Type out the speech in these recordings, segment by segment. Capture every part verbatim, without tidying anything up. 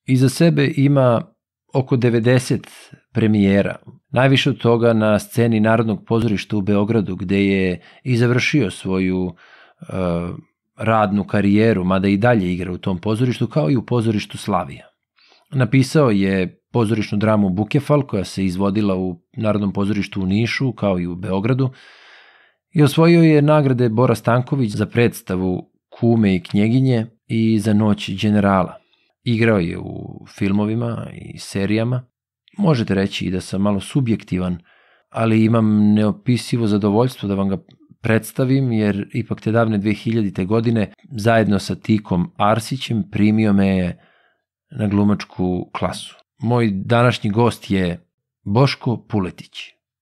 Iza sebe ima oko devedeset premijera. Najviše od toga na sceni Narodnog pozorišta u Beogradu, gde je i završio svoju uh, radnu karijeru, mada i dalje igra u tom pozorištu, kao i u pozorištu Slavija. Napisao je pozorišnu dramu Bukefal, koja se izvodila u Narodnom pozorištu u Nišu, kao i u Beogradu, i osvojio je nagrade Bora Stanković za predstavu Kume i knjeginje i za Noć đenerala. Igrao je u filmovima i serijama. Možete reći i da sam malo subjektivan, ali imam neopisivo zadovoljstvo da vam ga predstavim, jer ipak te davne dve hiljadite. godine zajedno sa Tikom Arsićem primio me je na glumačku klasu. Moj današnji gost je Boško Puletić.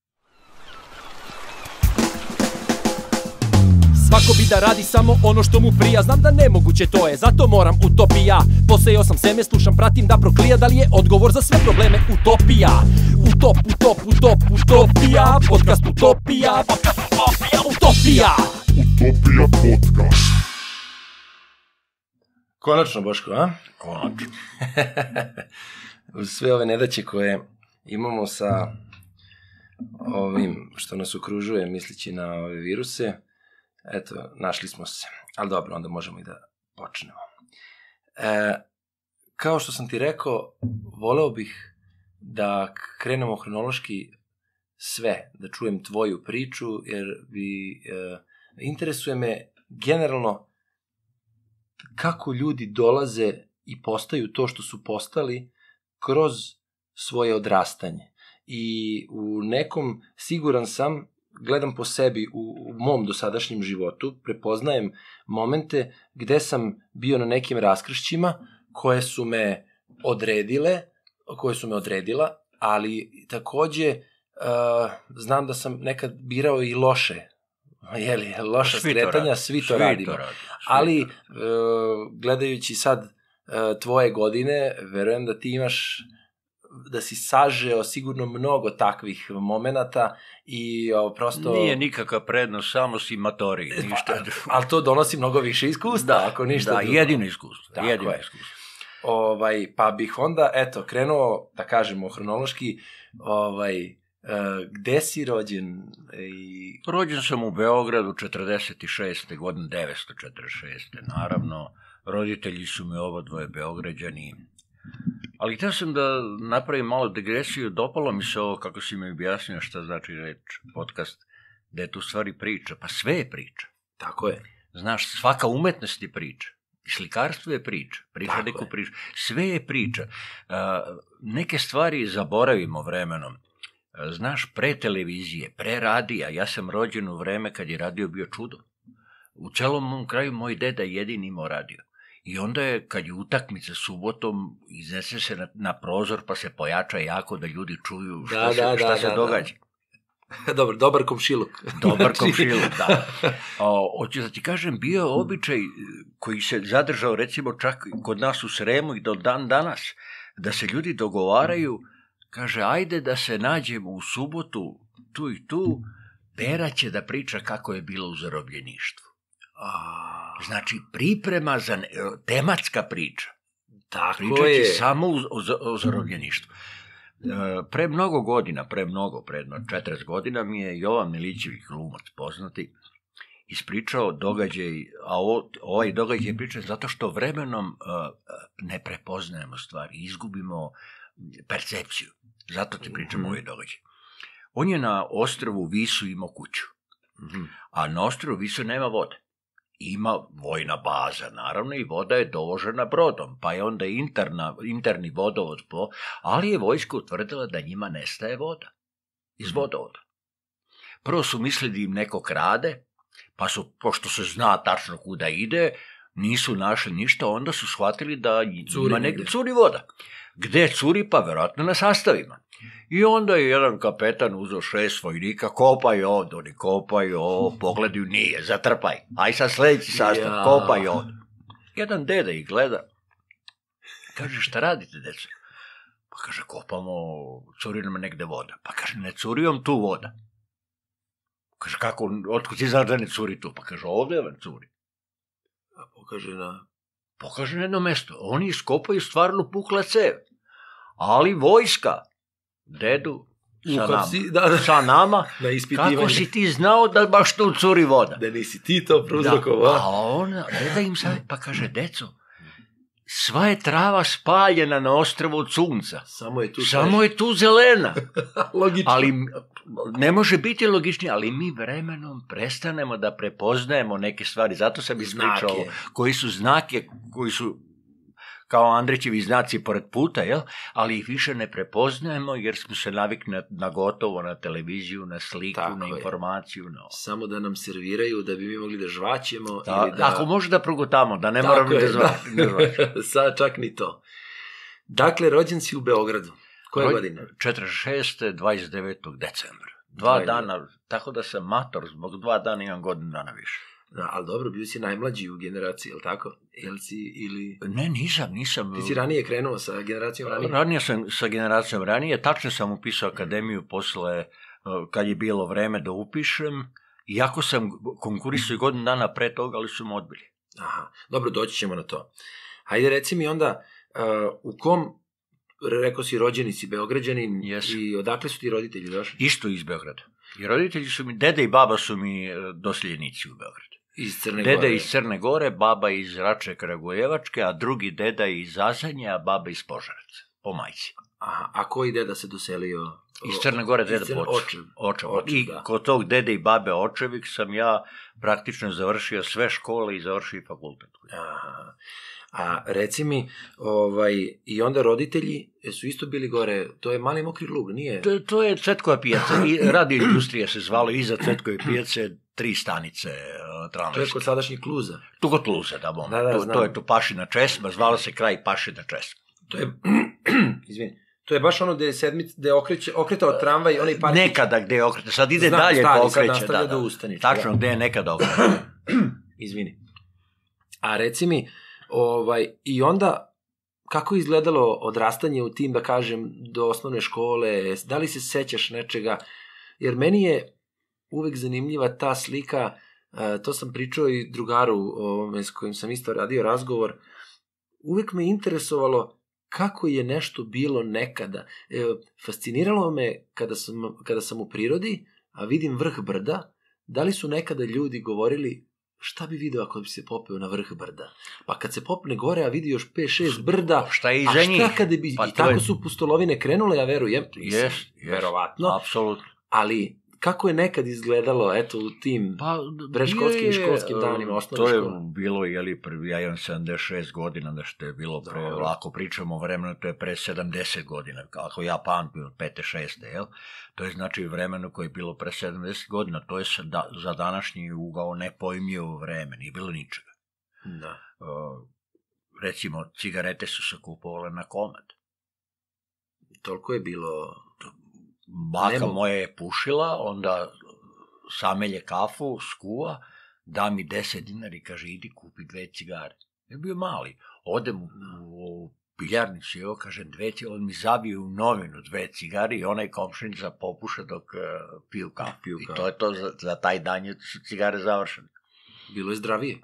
Svako bi da radi samo ono što mu prija. Znam da nemoguće to je, zato moram utopija. Posejao sam seme, slušam, pratim da proklija. Da li je odgovor za sve probleme utopija? Utop, utop, utop, utopija. Podcast utopija, podcast utopija, utopija. Utopija podcast. Konačno, Boško, a? Konačno. Uz sve ove nedaće koje imamo sa ovim što nas okružuje, misleći na ove viruse, eto, našli smo se. Ali dobro, onda možemo i da počnemo. E, kao što sam ti rekao, voleo bih da krenemo hronološki sve, da čujem tvoju priču, jer bi, e, interesuje me generalno kako ljudi dolaze i postaju to što su postali kroz svoje odrastanje. I u nekom, siguran sam, gledam po sebi u, u mom dosadašnjem životu, prepoznajem momente gde sam bio na nekim raskršćima koje su me odredile, koje su me odredila, ali takođe uh, znam da sam nekad birao i loše, jeli, loša svi skretanja, to svi to svi radimo. To radi, ali uh, gledajući sad uh, tvoje godine, verujem da ti imaš, da si sažeo sigurno mnogo takvih momenata i o, prosto... Nije nikakva prednost, samo si matori, ništa drugo. Ali to donosi mnogo više iskustva, da, ako ništa da, drugo. jedino iskustvo, Tako jedino je. iskustvo. Ovaj, pa bih onda, eto, krenuo, da kažemo, hronološki, ovaj, uh, gde si rođen? I... Rođen sam u Beogradu četrdeset šeste. godine, devetsto četrdeset šeste. Naravno, roditelji su mi oba dvoje Beograđani. Ali htio sam da napravim malo digresiju, dopalo mi se ovo, kako si mi objasnio šta znači reč podcast, da je tu stvari priča, pa sve je priča. Tako je. Znaš, svaka umetnost je priča, i slikarstvo je priča, priča Tako neku je. priču, sve je priča. Uh, neke stvari zaboravimo vremenom. Uh, znaš, pre televizije, pre radija, ja sam rođen u vreme kad je radio bio čudo. U celom mom kraju moj deda jedin imao radio. I onda je, kad je utakmica subotom, iznese se na, na prozor, pa se pojača jako da ljudi čuju šta Da, se, da, šta da, se da, događa. Dobar, dobar komšiluk. Dobar komšiluk, da. O, hoću da ti kažem, bio je običaj koji se zadržao, recimo, čak kod nas u Sremu i do dan danas, da se ljudi dogovaraju, kaže, ajde da se nađemo u subotu, tu i tu, Pera će da priča kako je bilo u zarobljeništvu. Znači, priprema za ne, tematska priča. Tako Priča je. će samo o, o, o zarobljeništvu. Pre mnogo godina, pre mnogo, pre jedno četrdeset godina mi je Jovan Milićević, glumac poznati, ispričao događaj, a o, ovaj događaj je pričan zato što vremenom uh, ne prepoznajemo stvari, izgubimo percepciju. Zato ti pričamo mm-hmm. ovaj događaj. On je na ostrvu Visu imao kuću, mm-hmm. a na ostrvu Visu nema vode. Ima vojna baza, naravno, i voda je dovožena brodom, pa je onda interna, interni vodovod, po, ali je vojska utvrdila da njima nestaje voda iz vodovoda. Prvo su mislili da im neko krade, pa su, pošto se zna tačno kuda ide, nisu našli ništa, onda su shvatili da njima negdje curi voda. Gde curi? Pa verovatno na sastavima. I onda je jedan kapetan uzeo šest vojnika, kopaj ovdje, oni kopaj ovdje, pogledaju, nije, zatrpaj, aj sad sledeći sastav, ja. kopaj ovdje. Jedan deda ih gleda, kaže, šta radite, deco? Pa kaže, kopamo, curi nam negde voda. Pa kaže, ne curi vam tu voda. Kaže, kako, otkud ti znaš da ne curi tu? Pa kaže, ovdje vam curi. A pokaže na pokaže na jedno mesto. Oni iskopaju stvarno pukla cev. Ali vojska, dedu, sa nama, Uhapsi, da, da. sa nama Na ispitivanje. kako si ti znao da baš tu curi voda? Da nisi ti to Da, prouzrokovao. a ona, deda im sad, pa kaže, deco, sva je trava spaljena na ostrvu od sunca. Samo je tu Samo je tu zelena. logično. Ali ne može biti logičnije, ali mi vremenom prestanemo da prepoznajemo neke stvari. Zato sam ispričao Znake. koji su znake, koji su kao Andrićevi znaci pored puta, jel? Ali ih više ne prepoznajemo jer smo se navikli na, na gotovo, na televiziju, na sliku, Tako na je. informaciju. Na ovo. Samo da nam serviraju da bi mi mogli da žvaćemo. Da, ili da... Ako može da progutamo, da ne Tako moramo je, da zvačemo. Da. da. Sad čak ni to. Dakle, rođen si u Beogradu. Koje godine? četrdeset šeste. dvadeset devetog decembra. Dva Ajde. dana, tako da sam mator, zbog dva dana imam godinu dana više. Da, ali dobro, bio si najmlađi u generaciji, je li tako? Jel si ili... Ne, nisam, nisam. Ti si ranije krenuo sa generacijom ranije? Ranije sam sa generacijom ranije, tačno sam upisao akademiju posle, uh, kad je bilo vreme da upišem, iako sam konkurisao i godinu dana pre toga, ali su me odbili. Aha, dobro, doći ćemo na to. Hajde, reci mi onda, uh, u kom, rekao si rođeni si Beograđanin, Jesam. i odakle su ti roditelji došli? Isto iz Beograda. I roditelji su mi, dede i baba su mi uh, dosljenici u Beogradu. Iz Crne Deda Gore. iz Crne Gore, baba iz Rače Kragujevačke, a drugi deda iz Azanje, a baba iz Požareca, po majci. Aha, a koji deda se doselio? Iz Crne Gore Iz deda Crne- po očev. Očev. Očev. Očev, I da. kod tog dede i babe očevih sam ja praktično završio sve škole i završio i fakultet. Aha. A reci mi, ovaj, i onda roditelji su isto bili gore, to je Mali Mokri Lug, nije? To, to je Cvetkova pijaca, i radio industrija se zvalo, iza Cvetkove pijace tri stanice uh, To je tramvajske. kod sadašnjih Kluza. Tu kod Luza, da bom. Da, da, to, znam. to je tu Pašina česma, zvala se kraj Pašina česma. To je, izvini, to je baš ono gde je sedmic, gde je okreće, okretao tramvaj, onaj parkić. Nekada gde je okrete, sad ide Znam, dalje stari, po sad okreće. nastavlja Da, do da. Ustaničke, Tačno, da. gde je nekada okrete. Izvini. A reci mi, ovaj, i onda, kako je izgledalo odrastanje u tim, da kažem, do osnovne škole, da li se sećaš nečega, jer meni je uvek zanimljiva ta slika, uh, to sam pričao i drugaru ovome, s kojim sam isto radio razgovor, uvek me interesovalo kako je nešto bilo nekada. E, fasciniralo me kada sam, kada sam u prirodi, a vidim vrh brda, da li su nekada ljudi govorili šta bi video ako bi se popeo na vrh brda? Pa kad se popne gore, a vidi još pet šest brda, Šta je a iza njih? šta kada bi... Pa I to tako je- su pustolovine krenule, ja verujem. Mislim, Jes, jes. verovatno. Apsolutno. Ali kako je nekad izgledalo, eto, u tim... Pa, predškolskim bio i je, školskim e, danima osnovne To je škole. bilo, jeli, prvi, ja imam sedamdeset šest godina, da što je bilo pre, Dobro. ako pričamo o vremenu, to je pre sedamdeset godina, ako ja pamtim od pete, šeste, jel? To je znači vremenu koje je bilo pre sedamdeset godina, to je sa- da, za današnji ugao nepojmljivo vreme, nije bilo ničega. Da. E, recimo, cigarete su se kupovale na komad. Toliko je bilo... Baka Nemo. moja je pušila, onda samelje kafu, skuva, da mi deset dinara i kaže, idi kupi dve cigare. Ja bio mali, odem u, u piljarnicu i evo, kaže, dve cigare, on mi zabije u novinu dve cigare i onaj komšinica popuša dok uh, piju kafu. Piju I kafu. to je to, za, za taj dan je su cigare završene. Bilo je zdravije.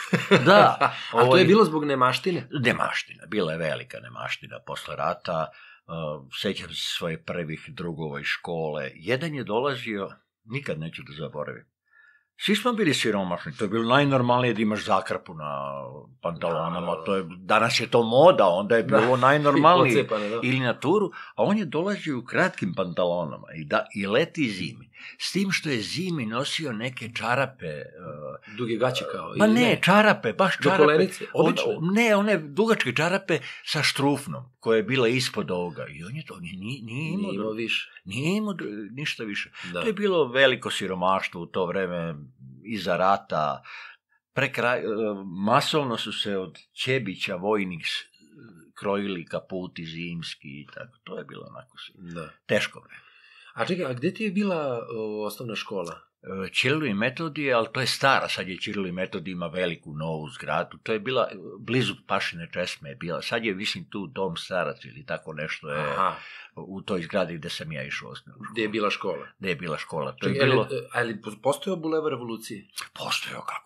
Da. A to ovo je bilo zbog nemaštine? Nemaština, bila je velika nemaština posle rata, uh, sećam se svoje prvih drugova iz škole. Jedan je dolazio, nikad neću da zaboravim. Svi smo bili siromašni, to je bilo najnormalnije da imaš zakrpu na pantalonama, Da. to je, danas je to moda, onda je bilo najnormalnije. Pocepane, da. Ili na turu, a on je dolazio u kratkim pantalonama i, da, i leti zimi. S tim što je zimi nosio neke čarape, uh, Duge gaće kao? Ma ili ne, čarape, baš Do čarape. kolenice, obične? On- ne, one dugačke čarape sa štrufnom, koja je bila ispod ovoga. I on je to, on je, nije, nije imao, Nije imao više. nije imao dru- ništa više. Da. To je bilo veliko siromaštvo u to vreme, iza rata. Pre kraj, e, masovno su se od Ćebića vojnih s- krojili kaputi zimski i tako. To je bilo onako si- Da. teško vreme. A čekaj, a gde ti je bila o, osnovna škola? E, Ćirilu i Metodije, ali to je stara, sad je Ćirilu i Metodije ima veliku novu zgradu, to je bila, e, blizu Pašine česme je bila, sad je, mislim, tu dom starac ili tako nešto je Aha, u toj zgradi gde sam ja išao u osnovnu školu. gde je bila škola? Gde je bila škola, to je Čekaj, bilo, ali, ali postojao Bulevar Revolucije? postojao kako ne,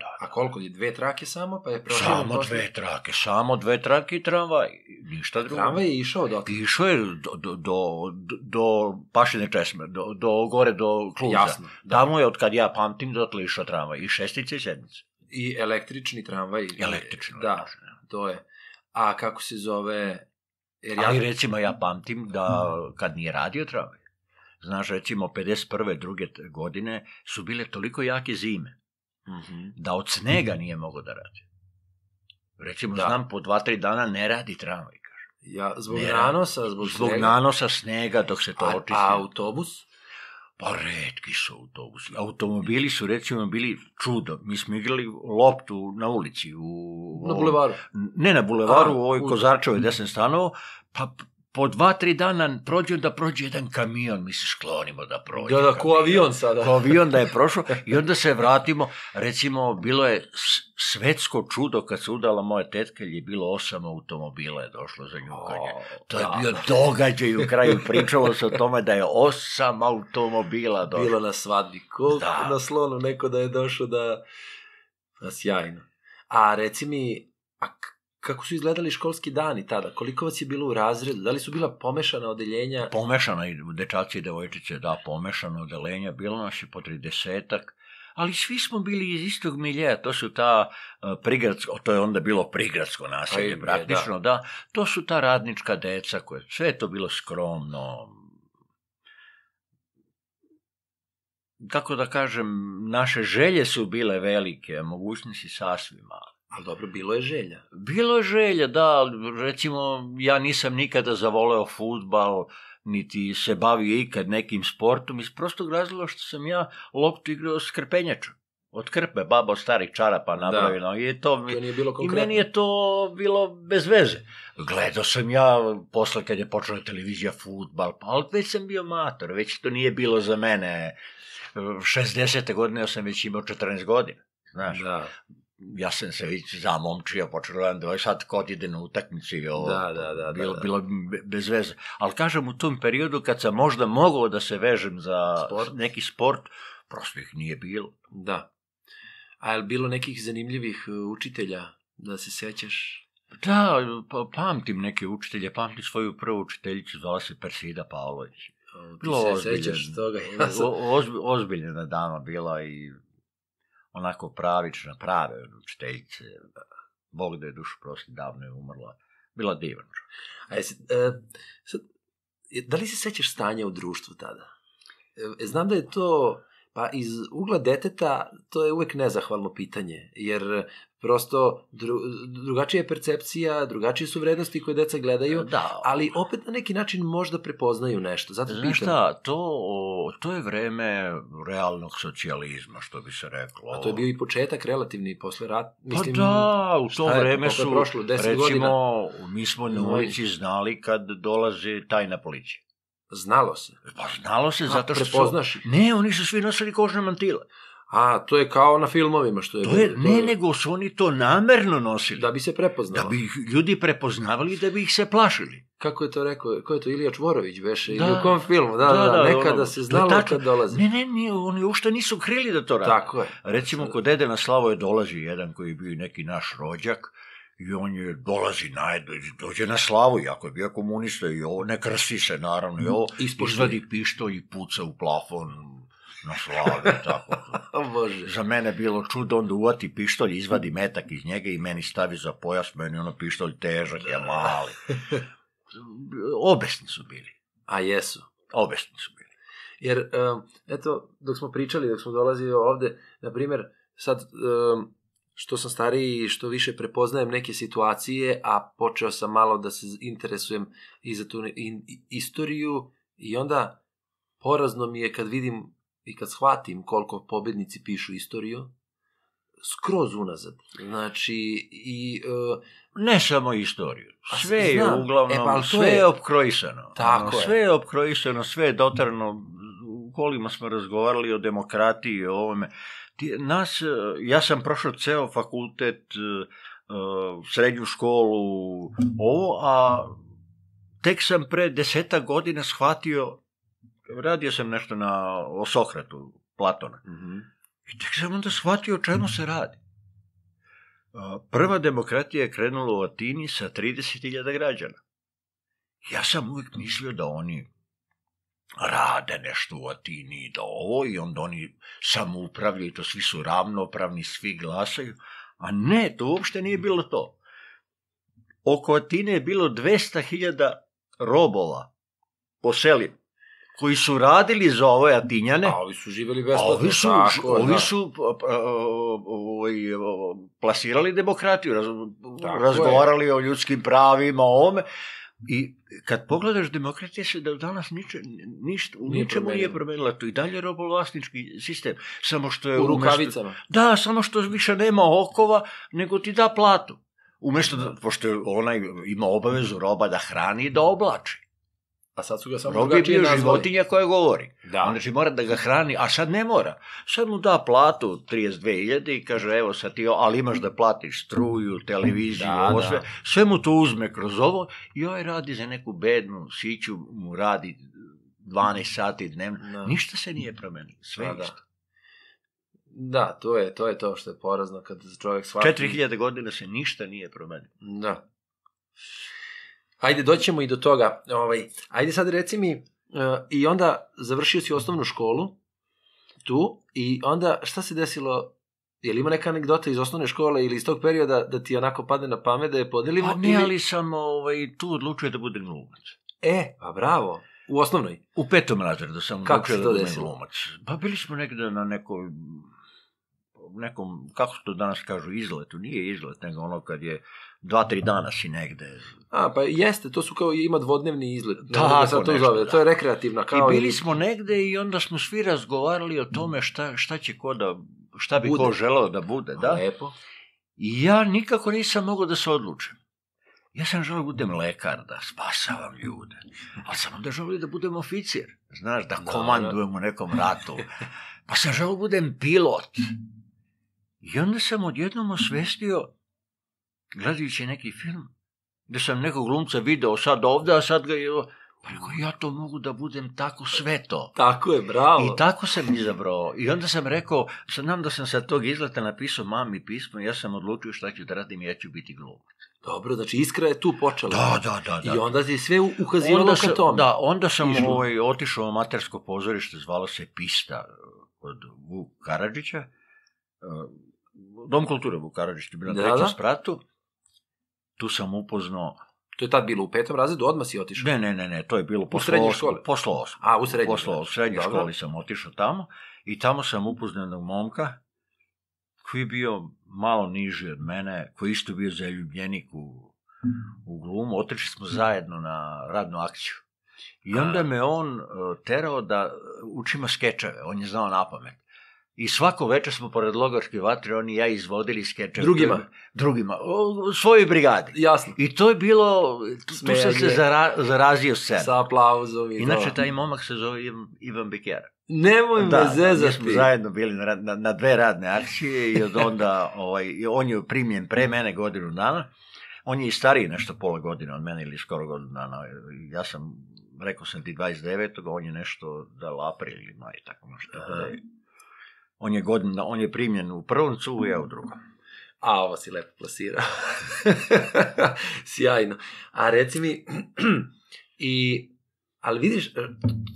da. A koliko je? Dve trake samo? Pa je proširen Samo posle? dve trake, samo dve trake i tramvaj, ništa drugo. Tramvaj je išao do... Išao je do, do, do, do Pašine česme, do, do gore, do Kluza. Jasno, da. Tamo je, od kad ja pamtim, dotle išao tramvaj, i šestice i sedmice. I električni tramvaj. Električni. Da, to je. A kako se zove... Jer ja... Ali recimo ja pamtim da kad nije radio tramvaj, znaš, recimo pedeset prve druge godine su bile toliko jake zime, Mm-hmm. da od snega nije mogo da radi. Recimo, Da. znam, po dva, tri dana ne radi tramvaj, kaže. Ja, zbog Ne, nanosa, zbog, Zbog svega. nanosa snega dok se to A, očisti. a autobus? Pa retki su autobusi. Automobili su recimo bili čudo. Mi smo igrali loptu na ulici. U, Na bulevaru. Ne na bulevaru, A, u ovoj u- Kozarčevoj gde sam stanovao, pa po dva, tri dana prođe da prođe jedan kamion, mi se sklonimo da prođe. Da, da, ko kamion. avion sada. Ko avion da je prošao i onda se vratimo, recimo, bilo je s- svetsko čudo kad se udala moja tetka, jer je bilo osam automobila je došlo za njukanje. To je da. bio događaj u kraju, pričalo se o tome da je osam automobila došlo. Bilo na svadbi. Ko Da. na slonu neko da je došao da... Da, sjajno. A reci mi, a k- kako su izgledali školski dani tada? Koliko vas je bilo u razredu? Da li su bila pomešana odeljenja? Pomešana i dečaci i devojčice, da, pomešano odelenja, bilo nas je po tridesetak, ali svi smo bili iz istog miljeja, to su ta uh, prigradsko, to je onda bilo prigradsko naselje, je, praktično, da. to su ta radnička deca, koje, sve je to bilo skromno, kako da kažem, naše želje su bile velike, a mogućnosti sasvim male. Ali dobro, bilo je želja. Bilo je želja, da, recimo, ja nisam nikada zavoleo fudbal, niti se bavio ikad nekim sportom, iz prostog razloga što sam ja loptu igrao s krpenjačom. Od krpe, baba od starih čarapa napravila. I, to, To nije bilo I konkretno. meni je to bilo bez veze. Gledao sam ja, posle kad je počela televizija, fudbal, pa ali već sam bio mator, već to nije bilo za mene. šezdesete godine ja sam već imao četrnaest godina, znaš. Da, Ja sam se već zamomčio, počeo gledam da ovaj sad kod ide na utakmicu i ovo, Da, da, da, bilo, da, da. bilo be- bez veze. Ali kažem, u tom periodu kad sam možda mogao da se vežem za Sport. neki sport, prosto ih nije bilo. da. A je li bilo nekih zanimljivih uh, učitelja da se sećaš? Da, pa, pamtim neke učitelje, pamtim svoju prvu učiteljicu, zvala se Persida Pavlović. O, Ti Bilo se ozbiljan. sećaš toga? Ja sam- O- ozbi- ozbiljna dama bila i onako pravična, prave učiteljice. Bog da je dušu prosti, davno je umrla. Bila divan. A jesi, e, sad, da li se sećaš stanja u društvu tada? E, znam da je to, pa iz ugla deteta, to je uvek nezahvalno pitanje, jer prosto dru, drugačija je percepcija, drugačije su vrednosti koje deca gledaju, Da, ali opet na neki način možda prepoznaju nešto. Zato znaš pitam. šta, to, to je vreme realnog socijalizma, što bi se reklo. A to je bio i početak relativni posle rat. Pa da, u to šta je, vreme koliko je su, prošlo, deset recimo, godina? mi smo na Moj. ulici znali kad dolazi tajna policija. Znalo se. Pa znalo se A, zato što su... prepoznaš ih? Ne, oni su svi nosili kožne mantile. A, to je kao na filmovima što je... To je, bilo, ne, nego su oni to namerno nosili. Da bi se prepoznalo. Da bi ih ljudi prepoznavali i da bi ih se plašili. Kako je to rekao? Ko je to? Ilija Čvorović beše? Da. Ili u kom filmu? Da, da, da. Nekada ono, se to je znalo tačno. kad dolazi. Ne, ne, ne, oni uopšte nisu krili da to rade. Tako je. Recimo, kod dede na Slavoje dolazi jedan koji je bio neki naš rođak i on je dolazi najed, dođe na slavu, iako je bio komunista i ovo, ne krsti se naravno, i ovo, Ispoštuje. izvadi pištolj i puca u plafon na slavi, tako. O Bože. Za mene bilo čudo, onda uvati pištolj, izvadi metak iz njega i meni stavi za pojas, meni ono pištolj težak, ja mali. Obesni su bili, A jesu. obesni su bili. Jer, um, eto, dok smo pričali, dok smo dolazili ovde, na primjer, sad, um, što sam stariji, što više prepoznajem neke situacije, a počeo sam malo da se interesujem i za tu in, istoriju, i onda porazno mi je kad vidim i kad shvatim koliko pobednici pišu istoriju, skroz unazad. Znači, i... Uh, Ne samo istoriju, A sve je znam. uglavnom, E, pa, ali to sve je- je opkrojisano. Tako Ono, je. Sve je opkrojisano, sve je dotarano, u kolima smo razgovarali o demokratiji, o ovome. Ti, nas, eh, ja sam prošao ceo fakultet, eh, eh, srednju školu, ovo, a tek sam pre desetak godina shvatio, radio sam nešto na, o Sokratu, Platona, mhm. i tek sam onda shvatio o čemu se radi. Prva demokratija je krenula u Atini sa trideset hiljada građana. Ja sam uvijek mislio da oni rade nešto u Atini, da ovo, i onda oni samoupravljaju, to svi su ravnopravni, svi glasaju, a ne, to uopšte nije bilo to. Oko Atine je bilo dvesta hiljada robova po selima, koji su radili za ove Atinjane. A ovi su živjeli besplatno. Ovi su, tako, ovi da. su ovaj, plasirali demokratiju, raz, Tako razgovarali je. O ljudskim pravima, o ovome. I kad pogledaš, demokratija se da danas niče, ništa, u Nije ničemu promenila. nije promenila. To i dalje robovlasnički sistem. Samo što je U umjesto- rukavicama. Da, samo što više nema okova, nego ti da platu. Umjesto da, pošto onaj ima obavezu roba da hrani i da oblači. A sad su ga samo Rob je drugačije bio nazvali. životinja koja govori. Da. Onda će mora da ga hrani, a sad ne mora. Sad mu da platu trideset dve hiljade i kaže, evo sad ti, ali imaš da platiš struju, televiziju, Da, ovo da. sve. Sve mu to uzme kroz ovo i ovaj radi za neku bednu siću, mu radi dvanaest sati dnevno. Da. Ništa se nije promenilo. Sve Da, da. isto. Da, to je, to je to što je porazno kad čovjek shvati. četiri hiljade godina se ništa nije promenilo. Da. Ajde, doćemo i do toga. Ovaj, ajde sad reci mi, uh, i onda završio si osnovnu školu tu i onda šta se desilo? Je li ima neka anegdota iz osnovne škole ili iz tog perioda da ti onako padne na pamet da je podelimo? Pa ne, ili... ali sam ovaj, tu odlučio da budem glumac. E, pa bravo. U osnovnoj? U petom razredu sam Kako odlučio se da to budem desilo? glumac. Pa bili smo negde na nekoj, nekom, kako se to danas kažu, izletu. Nije izlet, nego ono kad je dva, tri dana si negde. A, pa jeste, to su kao ima dvodnevni izlet. Ne Tako znam da sad to nešto, zove. da. To je rekreativna. Kao I bili smo negde i onda smo svi razgovarali o tome šta, šta će ko da, šta bi Bude. ko želeo da bude. Da? Lepo. I ja nikako nisam mogao da se odlučim. Ja sam želeo da budem lekar, da spasavam ljude. Ali sam onda želeo da budem oficir. Znaš, da Da, komandujem u nekom ratu. Pa sam želeo da budem pilot. I onda sam odjednom osvestio, gledajući neki film, gde sam nekog glumca video sad ovde, a sad ga je... Pa rekao, ja to mogu da budem tako sve to. Tako je, bravo. I tako sam izabrao. I onda sam rekao, znam da sam sa tog izleta napisao mami pismo, ja sam odlučio šta ću da radim i ja ću biti glumac. Dobro, znači iskra je tu počela. Da, da, da. da. I onda ti sve ukazivalo Onda ka sam, tome. da, onda sam Ižu. ovaj, otišao u amatersko pozorište, zvalo se Pista kod Vuk Karadžića. Dom kulture Vuk Karadžić, je bio na Da, trećem da. spratu. Tu sam upoznao... To je tad bilo u petom razredu, odmah si otišao. Ne, ne, ne, ne, to je bilo posle srednjoj osme- školi? Posle osme. A, u srednjoj. Posle u srednjoj Dobro. školi sam otišao tamo i tamo sam upoznao jednog momka koji je bio malo niži od mene, koji isto bio zaljubljenik u, u glumu. Otišli smo zajedno na radnu akciju. I onda me on uh, terao da učimo skečeve, on je znao napamet. I svako večer smo pored Logarske vatre, oni i ja izvodili skečeve. Drugima? Drugima, u svojoj brigadi. Jasno. I to je bilo, tu, tu sam se Smejanje. zara, zarazio scenu. Sa aplauzom i Inače, to. taj momak se zove Ivan, Ivan Bekera. Nemoj me Da, da, mi zezati. smo zajedno bili na, rad- na, na dve radne akcije i od onda, ovaj, i on je primljen pre mene godinu dana. On je i stariji nešto pola godine od mene ili skoro godinu dana. Ja sam, rekao sam ti dvadeset devetog on je nešto da li april ili maj, tako nešto. Tako da je- On je, godina, on je primljen u prvom cugu, ja u drugom. A, ovo si lepo plasirao. Sjajno. A reci mi, i, ali vidiš, e,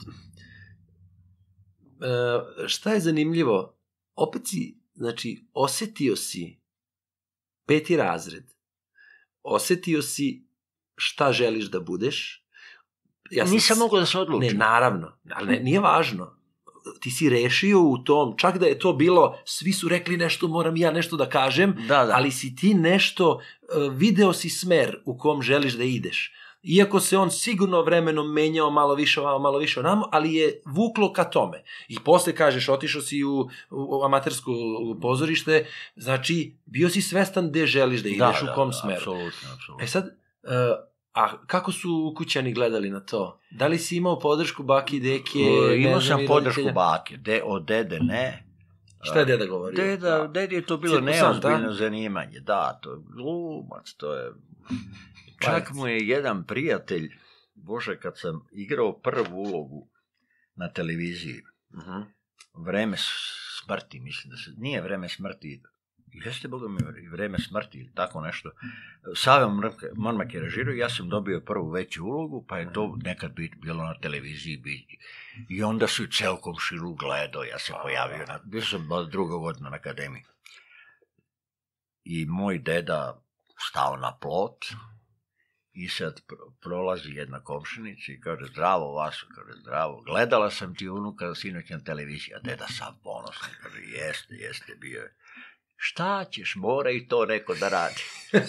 e, šta je zanimljivo? Opet si, znači, osetio si peti razred. Osetio si šta želiš da budeš. Ja sam Nisam s- mogao da se odlučim. Ne, naravno, ali ne, nije važno. Ti si rešio u tom, čak da je to bilo, svi su rekli nešto, moram ja nešto da kažem, Da, da. ali si ti nešto, uh, video si smer u kom želiš da ideš. Iako se on sigurno vremenom menjao malo više ovamo, malo više onamo, ali je vuklo ka tome. I posle kažeš, otišao si u, u amatersko pozorište, znači bio si svestan gde želiš da ideš, da, u kom da, smeru. Apsolutno, apsolutno. E sad, uh, a kako su kućani gledali na to? Da li si imao podršku baki i deke? E, ne Imao znam, sam i podršku roditelja? bake, de, od dede ne. Šta je deda govorio? Deda, dedi je to bilo Cirkusant, neozbiljno a? zanimanje. Da, to je glumac, to je... Čak Pajac. mu je jedan prijatelj, Bože, kad sam igrao prvu ulogu na televiziji, Uh-huh. Vreme smrti, mislim da se... Nije Vreme smrti, Jeste, Boga mi, i vreme smrti ili tako nešto. Save Mormak je režirao, ja sam dobio prvu veću ulogu, pa je to nekad bilo na televiziji biti. I onda su i ceo komšiluk gledao, ja se pojavio, na, bio sam druga godina na akademiji. I moj deda stao na plot i sad prolazi jedna komšinica i kaže, zdravo Vaso, kaže, zdravo, gledala sam ti unuka sinoć na televiziji, a deda sam ponosan, kaže, jeste, jeste, bio je. Šta ćeš, mora i to neko da radi.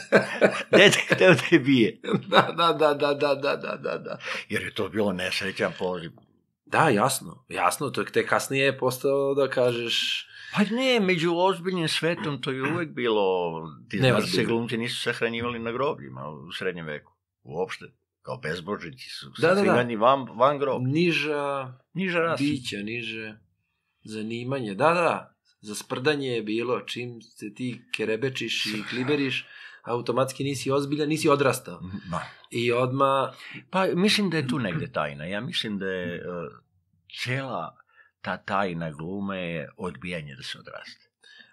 Dede hteo te bije. Da, da, da, da, da, da, da, da. Jer je to bilo nesrećan poziv. Da, jasno, jasno, to je te kasnije je postao da kažeš... Pa ne, među ozbiljnim svetom to je uvek bilo, ti znaš da se glumci nisu sahranjivali na grobljima u srednjem veku, uopšte, kao bezbožnici su sahranjivani van, van grob. Niža, niža rasa. Bića, niže zanimanje, da, da, da, za sprdanje je bilo, čim se ti kerebečiš i kliberiš, automatski nisi ozbiljan, nisi odrastao. Ma. I odmah... Pa mislim da je tu negde tajna, ja mislim da je uh, cela... ta tajna glume je odbijanje da se odraste.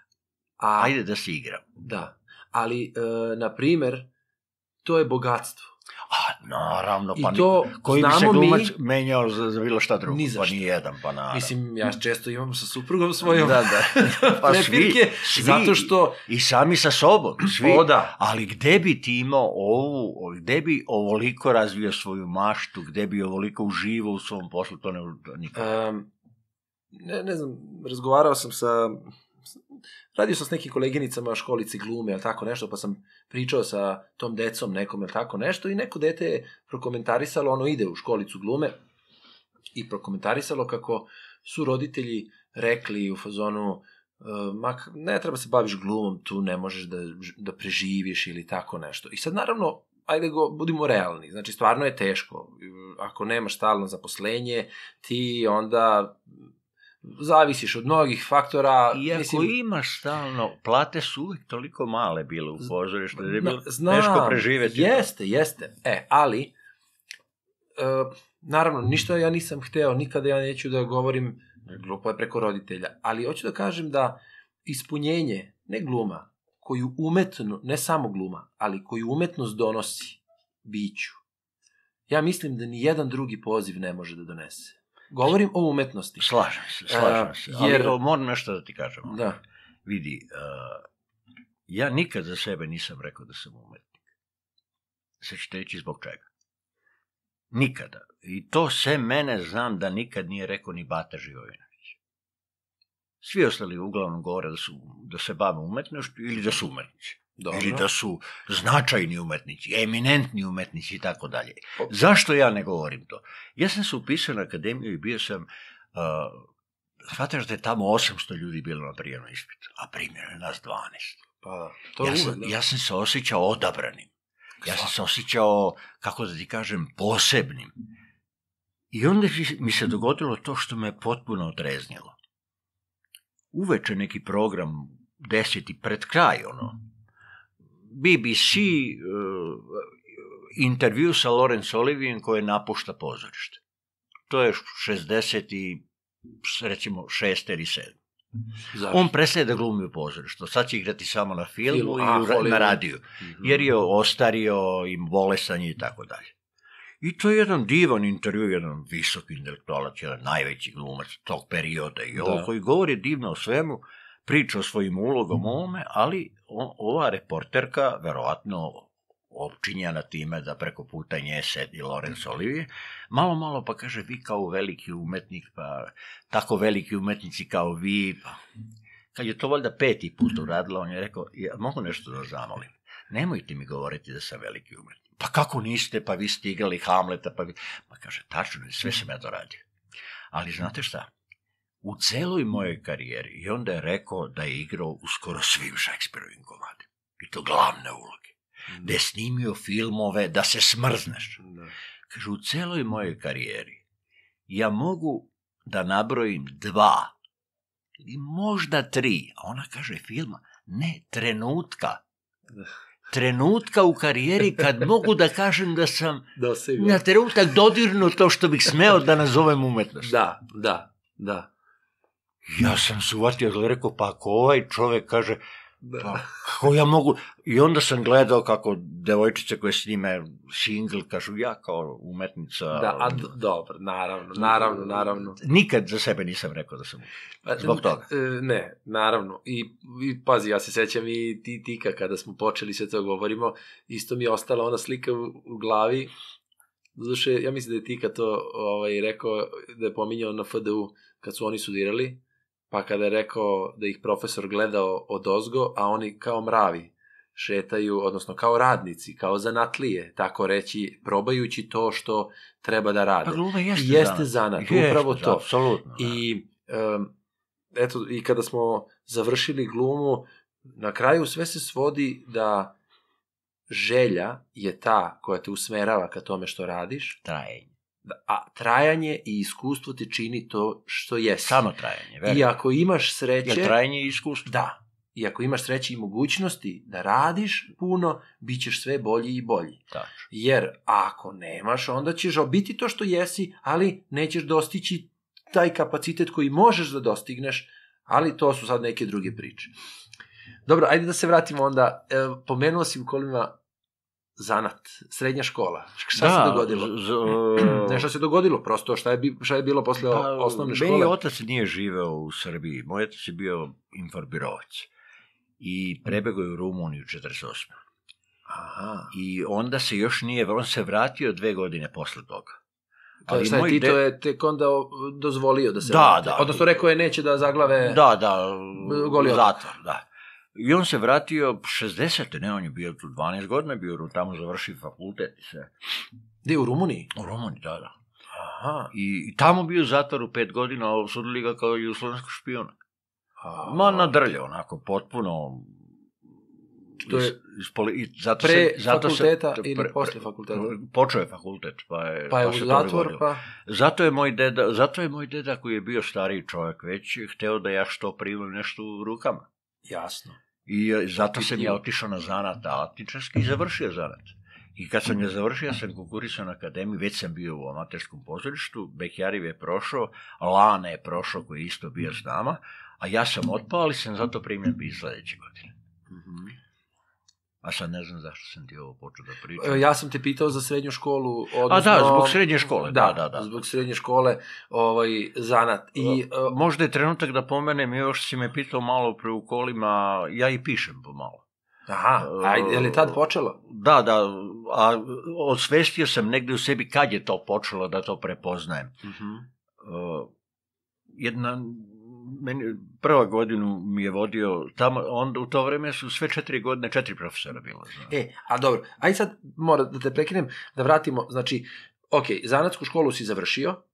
A, Ajde da se igram. Da, ali, e, na primer, to je bogatstvo. A, naravno, pa to, ni, koji bi se glumac mi, menjao za, za bilo šta drugo, pa ni jedan, pa naravno. Mislim, ja često imam sa suprugom svojom da, da. Pa prepirke, svi, zato što... I sami sa sobom, svi. O, da. Ali gde bi ti imao ovu, gde bi ovoliko razvio svoju maštu, gde bi ovoliko uživao u svom poslu, to ne nikada. Um, Ne, ne znam, razgovarao sam sa, radio sam s nekim koleginicama u školici glume, ili tako nešto, pa sam pričao sa tom decom nekom, ili tako nešto, i neko dete je prokomentarisalo, ono ide u školicu glume, i prokomentarisalo kako su roditelji rekli u fazonu, uh, ma, ne treba se baviš glumom, tu ne možeš da, da preživiš, ili tako nešto. I sad, naravno, ajde go, budimo realni, znači, stvarno je teško. Ako nemaš stalno zaposlenje, ti onda... zavisiš od mnogih faktora. Iako mislim, imaš stalno, plate su uvijek toliko male bile u pozorištu, da je bilo teško preživeti. Jeste, jeste. E, ali, e, naravno, ništa ja nisam hteo, nikada ja neću da govorim, glupo je preko roditelja, ali hoću da kažem da ispunjenje, ne gluma, koju umetno, ne samo gluma, ali koju umetnost donosi biću, ja mislim da ni jedan drugi poziv ne može da donese. Govorim o umetnosti. Slažem se, slažem se. Uh, jer... Ali moram nešto da ti kažem. Da. Vidi, uh, ja nikad za sebe nisam rekao da sam umetnik. Sad ću te reći zbog čega. Nikada. I to sve mene znam da nikad nije rekao ni Bata Živojinović. Svi ostali uglavnom govore da, su, da se bave umetnošću ili da su umetnici. Dobro. Ili da su značajni umetnici, eminentni umetnici i tako dalje. Zašto ja ne govorim to? Ja sam se upisao na akademiju i bio sam, uh, shvataš da je tamo osamsto ljudi bilo na prijemnom ispitu, a primljeno je nas dvanaest. Pa, to ja, uvek, sam, ja sam se osjećao odabranim. Ja sam se osjećao, kako da ti kažem, posebnim. I onda mi se dogodilo to što me potpuno otreznilo. Uveče neki program, deseti pred kraj, ono, B B C uh, intervju sa Laurence Olivier koji napušta pozorište. To je šezdeset i recimo šest ili sedam. Zašto? On prestaje da glumi u pozorištu. Sad će igrati samo na filmu Film, i a, na radiju. Jer je ostario i bolesan i tako dalje. I to je jedan divan intervju, jedan visok intelektualac, jedan najveći glumac tog perioda i ovo, koji govori divno o svemu, priča o svojim ulogom o ovome, ali ova reporterka, verovatno opčinjena time da preko puta nje sedi Laurence Olivier, malo, malo pa kaže, vi kao veliki umetnik, pa tako veliki umetnici kao vi, pa... Kad je to valjda peti put uradila, on je rekao, ja mogu nešto da zamolim, nemojte mi govoriti da sam veliki umetnik. Pa kako niste, pa vi ste igrali Hamleta, pa vi... Pa kaže, tačno, sve sam ja to radio. Ali znate šta? U celoj mojoj karijeri, i onda je rekao da je igrao u skoro svim Šekspirovim komadima. I to glavne uloge. Da, da je snimio filmove, da se smrzneš. Da. Kaže, u celoj mojoj karijeri ja mogu da nabrojim dva ili možda tri, a ona kaže filma, ne, trenutka. Da. Trenutka u karijeri kad mogu da kažem da sam Dosegao. Na trenutak dodirnuo to što bih smeo da nazovem umetnost. Da, da, da. Ja sam se uvatio, ali rekao, pa ako ovaj čovek kaže, Da. Pa, kako ja mogu... I onda sam gledao kako devojčice koje snime single, kažu ja kao umetnica... Da, a d- dobro, naravno, naravno, naravno. Nikad za sebe nisam rekao da sam zbog toga. E, Ne, naravno. I, i pazi, ja se sećam i ti Tika kada smo počeli sve to govorimo, isto mi je ostala ona slika u, u glavi. Zaduše, ja mislim da je Tika to ovaj, rekao, da je pominjao na F D U kad su oni studirali, pa kada je rekao da ih profesor gledao odozgo, a oni kao mravi šetaju, odnosno kao radnici, kao zanatlije, tako reći, probajući to što treba da rade. Pa gluma jeste, jeste zanat. zanat, upravo Jeste, to. apsolutno. I um, eto, i kada smo završili glumu, na kraju sve se svodi da želja je ta koja te usmerava ka tome što radiš, Trajanje. da- a trajanje i iskustvo te čini to što jesi. Samo trajanje, verujem. I ako imaš sreće... Jer trajanje i iskustvo. Da. I ako imaš sreće i mogućnosti da radiš puno, bit ćeš sve bolji i bolji. Tačno. Jer ako nemaš, onda ćeš biti to što jesi, ali nećeš dostići taj kapacitet koji možeš da dostigneš, ali to su sad neke druge priče. Dobro, ajde da se vratimo onda. E, pomenuo si u kolima zanat, srednja škola. Šta se dogodilo? z- z- Nešto se dogodilo, prosto šta je, bi, šta je bilo posle Pa, osnovne Meni škole? otac nije živeo u Srbiji. Moj otac je bio informirovac. I prebegao je u Rumuniju četrdeset osme. Aha. I onda se još nije, on se vratio dve godine posle toga. Ali šta je, moj Tito de- je tek onda o- dozvolio da se Da, vrati? da. Odnosno rekao je neće da zaglave... Da, da, Goli otok. zatvor, da. I on se vratio šezdesete. Ne, on je bio tu dvanaest godina, bio tamo završio fakultet i sve. Gde, u Rumuniji? U Rumuniji, da, da. Aha. I, i tamo bio u zatvoru pet godina, a osudili ga kao jugoslovenskog špijuna. A, Ma nadrljao, onako, potpuno... To je iz, iz poli, i zato pre se, zato fakulteta se, ili posle fakulteta? Počeo je fakultet, pa je, Pa je u se to zatvor, dogodilo. pa... Zato je moj deda, zato je moj deda koji je bio stariji čovjek već hteo da ja što primam nešto u rukama. Jasno. I e, zato sam ja Pitanje. otišao na zanat alatničarski i završio zanat. I kad sam ga završio, ja sam konkurisao na akademiji, već sam bio u amaterskom pozorištu, Bekjariv je prošao, Lane je prošao koji je isto bio s nama, a ja sam otpao, ali sam zato primljen bi sledeće godine. Mhm. A sad ne znam zašto sam ti ovo počeo da pričam. E, Ja sam te pitao za srednju školu, odnosno... A da, zbog srednje škole, da, da, da. zbog srednje škole, ovaj, zanat. I, e, Možda je trenutak da pomenem, još si me pitao malo pre u kolima, ja i pišem pomalo. aha, ajde, je li tad počelo? Da, da, a osvestio sam negde u sebi kad je to počelo da to prepoznajem. Mhm. Uh, jedna, meni, prva godinu mi je vodio, tamo, onda u to vreme su sve četiri godine, četiri profesora bilo. Znam. E, a dobro, aj sad mora da te prekinem, da vratimo, znači, ok, zanatsku školu si završio e,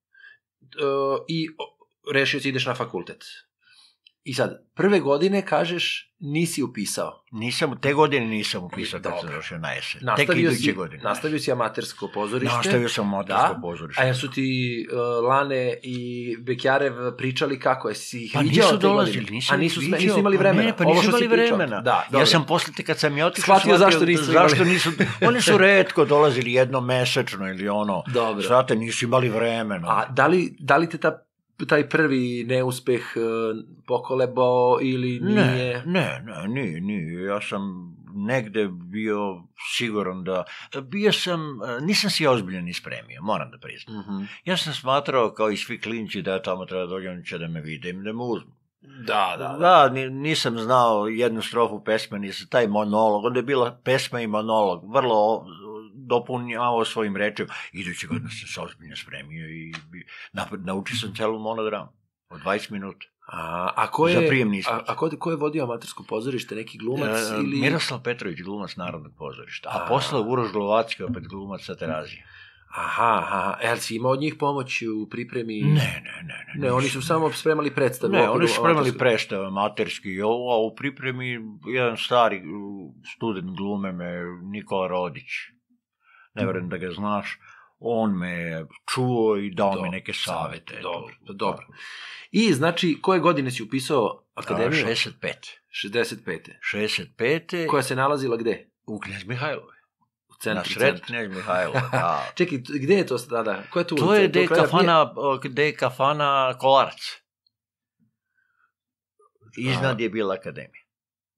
i o, rešio si ideš na fakultet. I sad, prve godine, kažeš, nisi upisao. Nisam, te godine nisam upisao kad sam Dobro. završio na jesen. Tek Nastavio iduće si, godine. nastavio si amatersko pozorište. Nastavio sam amatersko Da. pozorište. A jesu ti uh, Lane i Bekjarev pričali kako? Jesi ih Pa viđao nisu te dolazili, godine? nisam A nisu, ih sme- viđao, nisu imali pa vremena. Ne, pa Ovo nisu što si imali pričao. vremena. Da, dobro. Ja sam posle, te kad sam ja otišao, Shvatio zašto nisu imali. zašto nisu, oni su retko dolazili jednom mesečno ili ono, Dobro. znate, nisu imali vremena. A da li, da li te ta, taj prvi neuspeh uh, pokolebao ili nije? Ne, ne, ne, nije, nije. Ja sam negde bio siguran da... Bio sam, nisam si ozbiljno ni spremio, moram da priznam. Mhm. Ja sam smatrao, kao i svi klinci, da ja tamo treba dođem, oni će da me vide i da me uzmu. Da, da, da. Da, ni- nisam znao jednu strofu pesme, nisam taj monolog, onda je bila pesma i monolog, vrlo dopunjavao svojim rečima. Iduće godine sam se ozbiljno spremio i bi- napred- naučio sam celu monodramu od dvadeset minuta. A, a ko je, Za prijemni ispit. a, a ko, ko je vodio amatersko pozorište? Neki glumac E, ili... Miroslav Petrović, glumac Narodnog pozorišta, a A. posle Uroš Glovacki, opet glumac sa Terazije. Aha, aha. E, ali si imao od njih pomoć u pripremi? Ne, ne, ne. Ne, Ne, oni su samo spremali predstavu. u Ne, okviru oni su spremali amaterskog. predstave amaterski i ovo, a u pripremi jedan stari uh, student glume me, Nikola Rodić. Ne verujem da ga znaš. On me je čuo i dao Dobro, mi neke savete. Dobro, dobro. I, znači, koje godine si upisao akademiju? šezdeset pete. šezdeset pete. šezdeset pete. Koja se nalazila gde? U Knjez Mihajlove. U centru. Na sred centru. Knjez Mihajlove, da. Čekaj, t- gde je to sada? Koja je tu To ulica? je Do gde je kraja kafana, gde je kafana Kolarac. Iznad A. je bila akademija.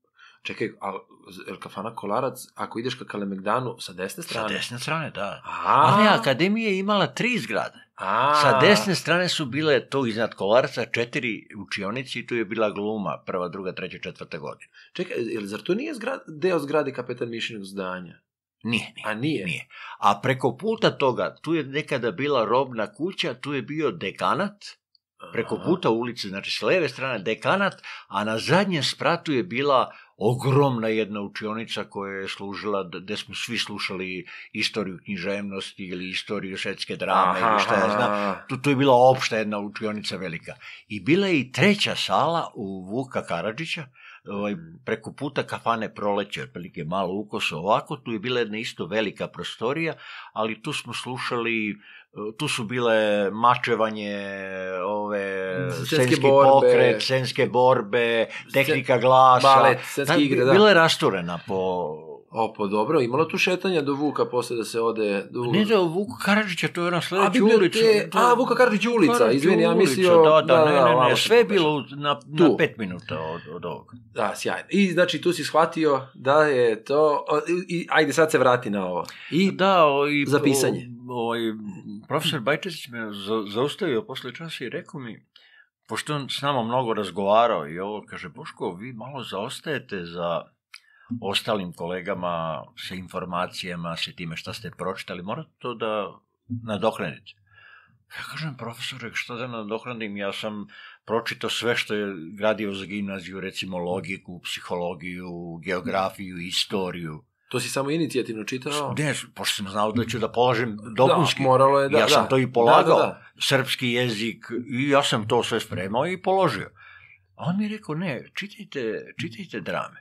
Čekaj, a je kafana Kolarac, ako ideš ka Kalemegdanu, sa desne strane? Sa desne strane, da. A, A ne, akademija je imala tri zgrade. a, Sa desne strane su bile to iznad Kolarca četiri učionici i tu je bila gluma, prva, druga, treća, četvrta godina. Čekaj, jel, zar to nije zgrad, deo zgrade Kapetan Mišinog zdanja? Nije, nije. A nije? Nije. A preko puta toga, tu je nekada bila robna kuća, tu je bio dekanat, preko puta ulice, znači s leve strane dekanat, a na zadnjem spratu je bila ogromna jedna učionica koja je služila, gde smo svi slušali istoriju književnosti ili istoriju švedske drame ili šta ja znam. Tu, tu je bila opšta jedna učionica velika. I bila je i treća sala u Vuka Karadžića, ovaj, preko puta kafane Proleće, otprilike malo ukoso ovako, tu je bila jedna isto velika prostorija, ali tu smo slušali, tu su bile mačevanje, ove, scenski pokret, scenske borbe, tehnika glasa. Balet, scenske igre, da. Bila je rasturena po... O, pa dobro, imalo tu šetanja do Vuka posle da se ode... Do... Ne da, Vuka Karadžića, to je ona A, sledeća bibliote- ulica. A, Vuka Karadžić ulica, Karadžić izvini, ja ulica, mislio... Da, da, ne, ne, ovamo ne, sam sve je pogrešio. bilo na, Tu. na pet minuta od, od ovoga. Da, sjajno. I znači tu si shvatio da je to... o, I, i, ajde, sad se vrati na ovo. I Da, o, i, za pisanje. O, o, i profesor Bajčević me za, zaustavio posle časa i rekao mi, pošto on s nama mnogo razgovarao i ovo, kaže, Boško, vi malo zaostajete za ostalim kolegama sa informacijama, sa time šta ste pročitali, morate to da nadoknadite. Ja kažem, profesore, šta da nadoknadim, ja sam pročitao sve što je gradio za gimnaziju, recimo logiku, psihologiju, geografiju, istoriju. to si samo inicijativno čitao? Ne, pošto sam znao da ću da polažem dopunski. Da, moralo je da, ja sam da. to i polagao, Da, da, da. srpski jezik, i ja sam to sve spremao i položio. A on mi je rekao, ne, čitajte, čitajte drame.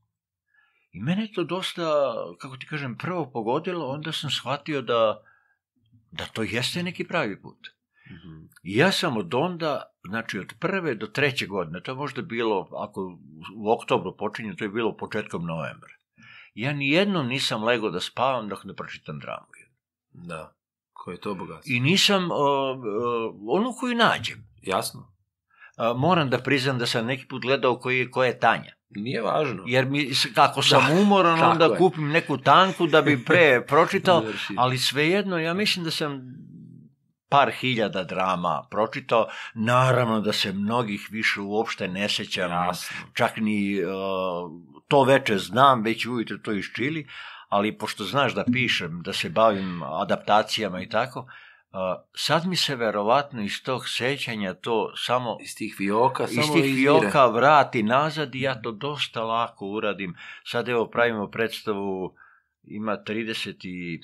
I mene je to dosta, kako ti kažem, prvo pogodilo, onda sam shvatio da, da to jeste neki pravi put. Mhm. I ja sam od onda, znači od prve do treće godine, to je možda bilo, ako u oktobru počinje, to je bilo početkom novembra. Ja nijednom nisam legao da spavam dok ne pročitam dramu. Da, koje je to bogatstvo. I nisam, uh, uh, onu koju nađem. Jasno. Uh, moram da priznam da sam neki put gledao koji je, koja je Tanja. Nije važno. Jer mi, kako sam Da, umoran, tako onda je. kupim neku tanku da bi pre pročitao, Završi. ali svejedno, ja mislim da sam par hiljada drama pročitao, naravno da se mnogih više uopšte ne sećam, Jasno. čak ni uh, to veče znam, već ujutro to iščili, ali pošto znaš da pišem, da se bavim adaptacijama i tako, uh, sad mi se verovatno iz tog sećanja to samo Iz tih fioka samo iz tih izvire. fioka vrati nazad i ja to dosta lako uradim. Sad evo pravimo predstavu, ima trideset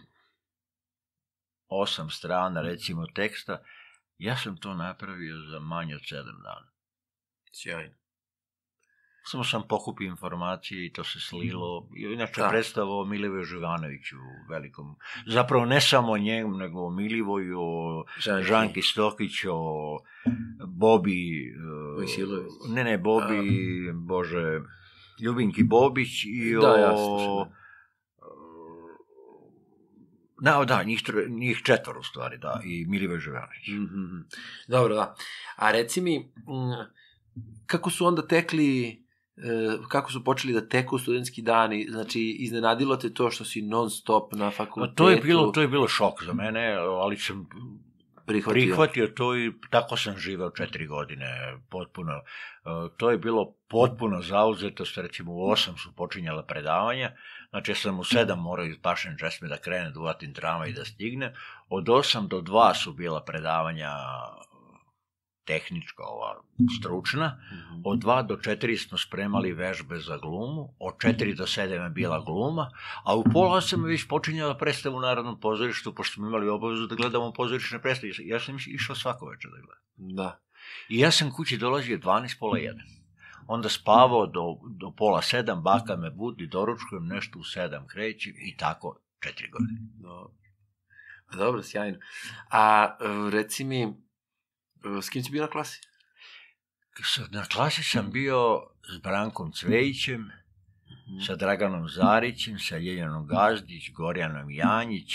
osam strana recimo teksta, ja sam to napravio za manje od sedam dana. Sjajno. Samo sam pokupio informacije i to se slilo. I inače Da. predstava o Milivoju Živanoviću velikom. Zapravo ne samo o njemu, nego o Milivoju, o Žanki. Žanki Stokić, o Bobi... uh, Vojsilović. Ne, ne, Bobi, bože, Ljubinki Bobić i Da, o... ja slušam. Da, da, njih, tro- njih četvoro u stvari, da, i Milivoj Živanović. Mhm. Dobro, da. A reci mi, mm, kako su onda tekli, e, kako su počeli da teku studentski dani? Znači, iznenadilo te to što si non stop na Ma fakultetu? to je bilo, to je bilo šok za mene, ali sam prihvatio. prihvatio to i tako sam živeo četiri godine, potpuno. E, To je bilo potpuno zauzetost, recimo u osam su počinjala predavanja, znači ja sam u sedam morao iz pašen česme da krenem, da uvatim tramvaj i da stigne. Od osam do dva su bila predavanja tehnička, ova stručna. Mhm. Od dva do četiri smo spremali vežbe za glumu, od četiri do sedam je bila gluma, a u pola osam je već počinjala predstava u Narodnom pozorištu, pošto smo imali obavezu da gledamo pozorišne predstave. Ja sam išao svako večer da gledam. Da. I ja sam kući dolazio dvanaest, pola jedan. Onda spavao do, do pola sedam, baka me budi, doručkujem nešto u sedam, krećem i tako četiri godine. Dobro. Dobro, sjajno. A e, reci mi, e, s kim si bio na klasi? S- Na klasi sam bio s Brankom Cvejićem, sa Draganom Zarićem, sa Ljeljanom Gazdić, Gorjanom Janjić.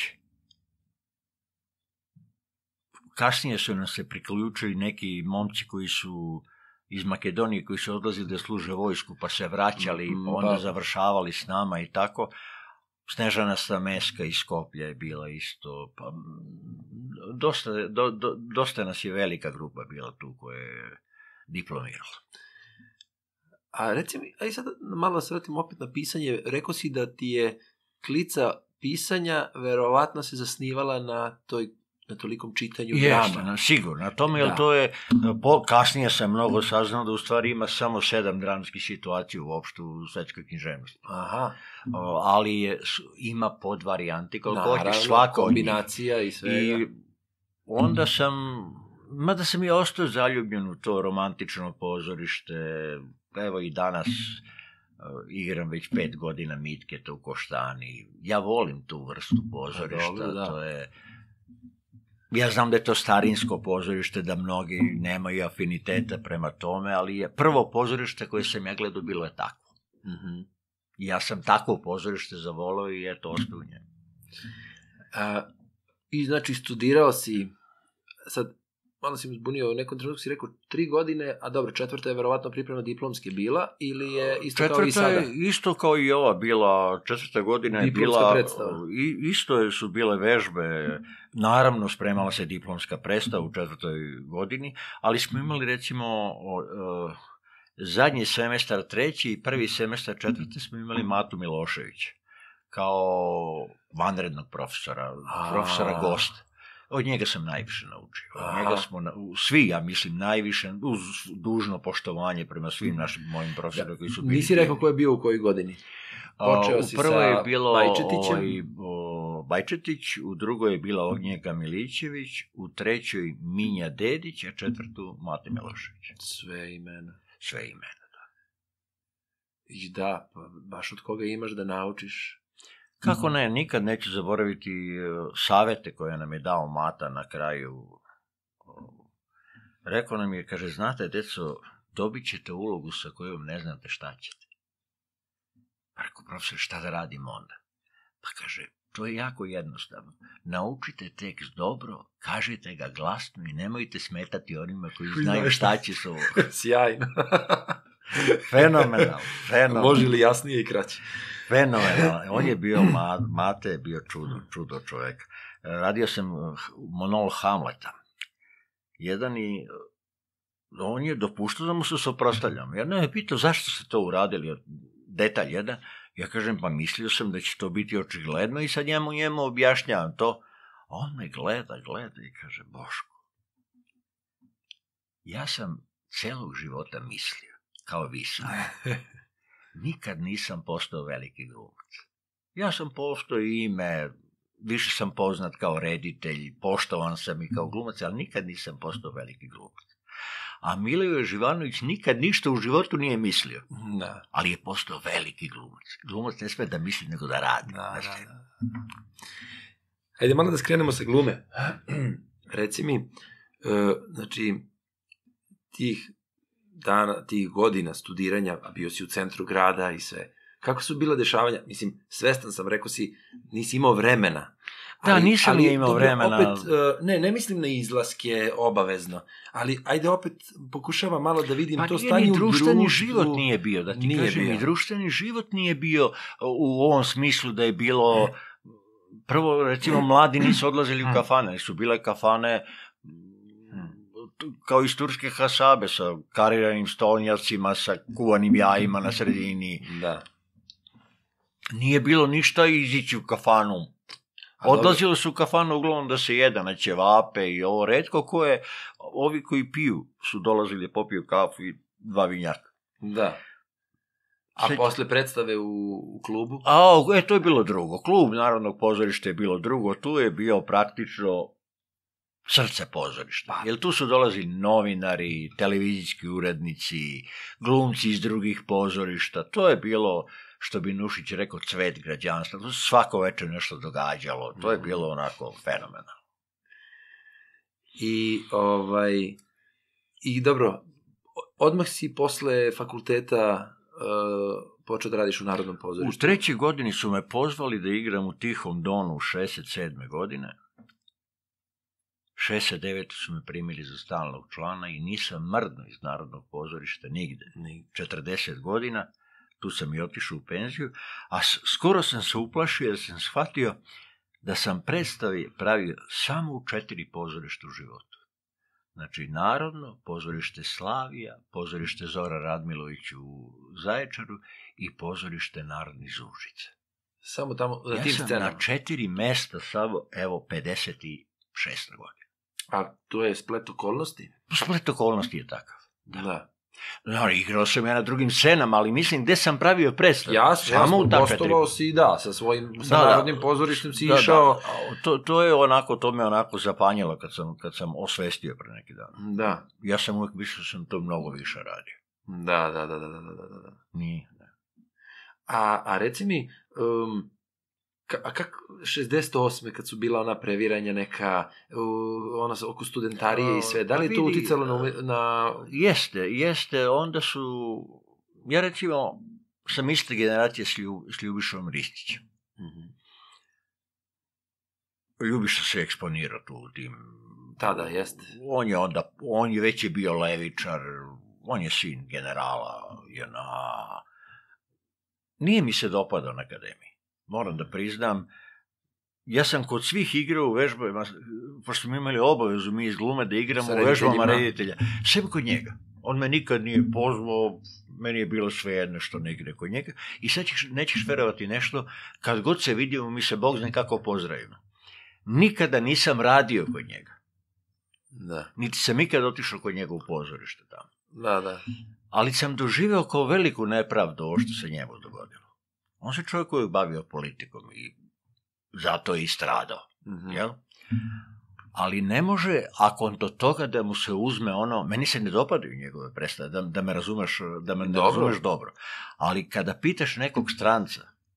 Kasnije su nam se priključili neki momci koji su iz Makedonije koji su odlazili da služe vojsku, pa se vraćali, Mm, pa onda pa. završavali s nama i tako. Snežana Stameska iz Skoplja je bila isto. Pa, dosta, do, do, dosta nas je velika grupa bila tu koja je diplomirala. A reci mi, aj sad malo se vratim opet na pisanje, rekao si da ti je klica pisanja verovatno se zasnivala na toj na tolikom čitanju Jeste, drama. na, sigurno. Na tome, jer Da. to je, po, kasnije sam mnogo saznao da u stvari ima samo sedam dramskih situacija uopšte u svetskoj književnosti. Aha, O, ali je, s- ima podvarijanti, koliko naravno, hoćeš, svaka od njih. kombinacija i svega. I onda sam, mada sam i ostao zaljubljen u to romantično pozorište, evo i danas uh, igram već pet godina Mitketa u Koštani. Ja volim tu vrstu pozorišta, dobro, da. to je... Ja znam da je to starinsko pozorište, da mnogi nemaju afiniteta prema tome, ali je prvo pozorište koje sam ja gledao bilo je takvo. Mhm. I ja sam takvo pozorište zavolao i eto, ostao u njemu. A, I znači studirao si, sad malo si mi zbunio, u nekom trenutku si rekao tri godine, a dobro, četvrta je verovatno priprema diplomske bila, ili je isto kao i Četvrta sada? je isto kao i ova bila, četvrta godina je Diplomska bila, predstava. i, isto je, su bile vežbe, naravno spremala se diplomska predstava u četvrtoj godini, ali smo imali recimo o, o, zadnji semestar treći i prvi semestar četvrte smo imali Matu Miloševića kao vanrednog profesora, A. profesora gosta. Od njega sam najviše naučio. Od Aha. njega smo, na- u- svi, ja mislim, najviše, uz dužno poštovanje prema svim našim mojim profesorima koji su bili. Nisi rekao ko je bio u kojoj godini? A, počeo u si prvo sa je bilo Bajčetićem. ovaj, o, Bajčetić, u drugoj je bila Ognjega Milićević, u trećoj Minja Dedić, a četvrtu Mate Milošević. Sve imena. Sve imena. I da, pa baš od koga imaš da naučiš. Kako ne, nikad neću zaboraviti e, savete koje nam je dao Mata na kraju. O, Rekao nam je, kaže, znate, deco, dobit ćete ulogu sa kojom ne znate šta ćete. Pa rekao, profesor, šta da radim onda? Pa kaže, to je jako jednostavno. Naučite tekst dobro, kažite ga glasno i nemojte smetati onima koji Koji znaju znaju šta će se ovo. Sjajno. Fenomenal, fenomenal. Može li jasnije i kraće? Fenomenal. On je bio, Ma- Mate je bio čudo, čudo čovjek. E, Radio sam eh, monolog Hamleta. Jedan i on je dopuštao da mu se suprotstavljam. Ja ne pitao zašto ste to uradili, detalj jedan. Ja kažem, pa mislio sam da će to biti očigledno i sad njemu njemu objašnjavam to. On me gleda, gleda i kaže, Boško, ja sam celog života mislio, kao vi sad. Nikad nisam postao veliki glumac. Ja sam postao ime, više sam poznat kao reditelj, poštovan sam i kao glumac, ali nikad nisam postao veliki glumac. A Miloje Živanović nikad ništa u životu nije mislio, Da. ali je postao veliki glumac. Glumac ne sme da misli nego da radi. Da, Znaš da, te? da. Ajde malo da skrenemo sa glume. Reci mi, e, znači, tih dana, tih godina studiranja, a bio si u centru grada i sve, kako su bila dešavanja? Mislim, svestan sam, rekao si, nisi imao vremena. Da, nisam ja imao dobro, vremena. Opet, e, ne, ne mislim na izlaske obavezno, ali ajde opet pokušavam malo da vidim Pa to nije stanje ni u društveni društvu. život nije bio, da ti Nije kažem, bio. i društveni život nije bio u ovom smislu da je bilo, prvo recimo mladi nisu odlazili u kafane, su bile kafane kao iz turske hasabe sa kariranim stolnjacima, sa kuvanim jajima na sredini. Da. Nije bilo ništa izići u kafanu. A dobro. Odlazilo su u kafanu uglavnom da se jede na ćevape i ovo retko koje, ovi koji piju su dolazili da popiju kafu i dva vinjaka. Da. A Sve- posle predstave u, u klubu? A, e, to je bilo drugo. Klub Narodnog pozorišta je bilo drugo. Tu je bio praktično srce pozorišta. Jer tu su dolazili novinari, televizijski urednici, glumci iz drugih pozorišta. To je bilo, što bi Nušić rekao, cvet građanstva. Tu se svako večer nešto događalo. To je bilo onako fenomenalno. I, ovaj, i dobro, odmah si posle fakulteta uh, počeo da radiš u Narodnom U pozorištu. trećoj godini su me pozvali da igram u Tihom Donu šezdeset sedme godine. šezdeset devete su me primili za stalnog člana i nisam mrdno iz Narodnog pozorišta nigde. četrdeset godina, tu sam i otišao u penziju, a skoro sam se uplašio jer sam shvatio da sam predstavi pravio samo u četiri pozorišta u životu. Znači, Narodno, pozorište Slavija, pozorište Zora Radmilović u Zaječaru i pozorište Narodni iz Užice. Samo tamo, na ja tim sam scenama. na četiri mesta samo, evo, pedeset šesta godina. A to je splet okolnosti? Splet okolnosti je takav. Da. da. No, igrao sam ja na drugim scenama, ali mislim, gde sam pravio predstavu? Jasno, jasno, gostovao si, da, sa svojim, sa da, Narodnim pozorištem si da, išao. Da, to, to je onako, to me onako zapanjilo kad sam, kad sam osvestio pre neki dan. Da. Ja sam uvijek više, sam to mnogo više radio. Da, da, da, da, da, da, da. Nije, da. A, a reci mi, um, ka, a kako šezdeset osme kad su bila ona previranja neka, uh, ona oko studentarije i sve, da li je to uticalo na, na... Jeste, jeste, onda su, ja recimo, sam iste generacije s, Ljub, s Ljubišom Ristićem. Mm-hmm. Ljubiša se eksponirao tu u tim... Tada, jeste. On je onda, on je već je bio levičar, on je sin generala, je na... Nije mi se dopadao na akademiji. Moram da priznam, ja sam kod svih igrao u vežbama, pošto smo imali obavezu mi iz glume da igramo u vežbama reditelja, sve kod njega. On me nikad nije pozvao, meni je bilo sve jedno što ne igre kod njega. I sad ćeš, nećeš verovati nešto, kad god se vidimo, mi se Bog zna kako pozdravimo. Nikada nisam radio kod njega. Da. Niti sam ikad otišao kod njega u pozorište tamo. Da, da. Ali sam doživeo kao veliku nepravdu ovo što se njemu dogodilo. On se čovjek koji je bavio politikom i zato je i stradao. Mm-hmm. Jel? Ali ne može, ako on do toga da mu se uzme ono, meni se ne dopadaju njegove predstave, da, da me razumeš, da me ne dobro. razumeš dobro. Ali kada pitaš nekog stranca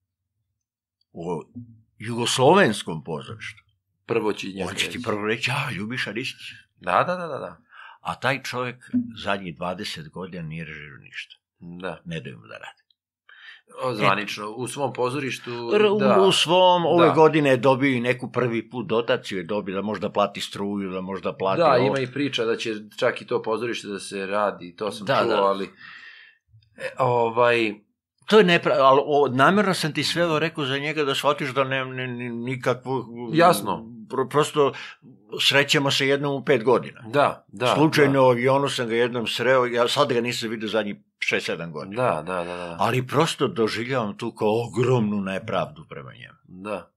u jugoslovenskom pozorištu, prvo će on će ti prvo reći, a, Ljubiša Ristić. Da, da, da, da. A taj čovjek zadnjih dvadeset godina nije režirao ništa. Da. Ne daju mu da radi. O, zvanično, u svom pozorištu... U, da. u svom, ove da. godine je dobio i neku prvi put dotaciju, je dobio da možda plati struju, da možda plati... Da, ovo. Ima i priča da će čak i to pozorište da se radi, to sam da, čuo, da. ali... E, ovaj... To je nepravda, ali o, namjerno sam ti sve ovo rekao za njega da shvatiš da ne, ne, ne nikakvu... Jasno. Pro, prosto srećemo se jednom u pet godina. Da, da. Slučajno da. u avionu sam ga jednom sreo, ja sad ga nisam vidio zadnjih šest sedam godina. Da, da, da, da. Ali prosto doživljavam tu kao ogromnu nepravdu prema njemu. Da.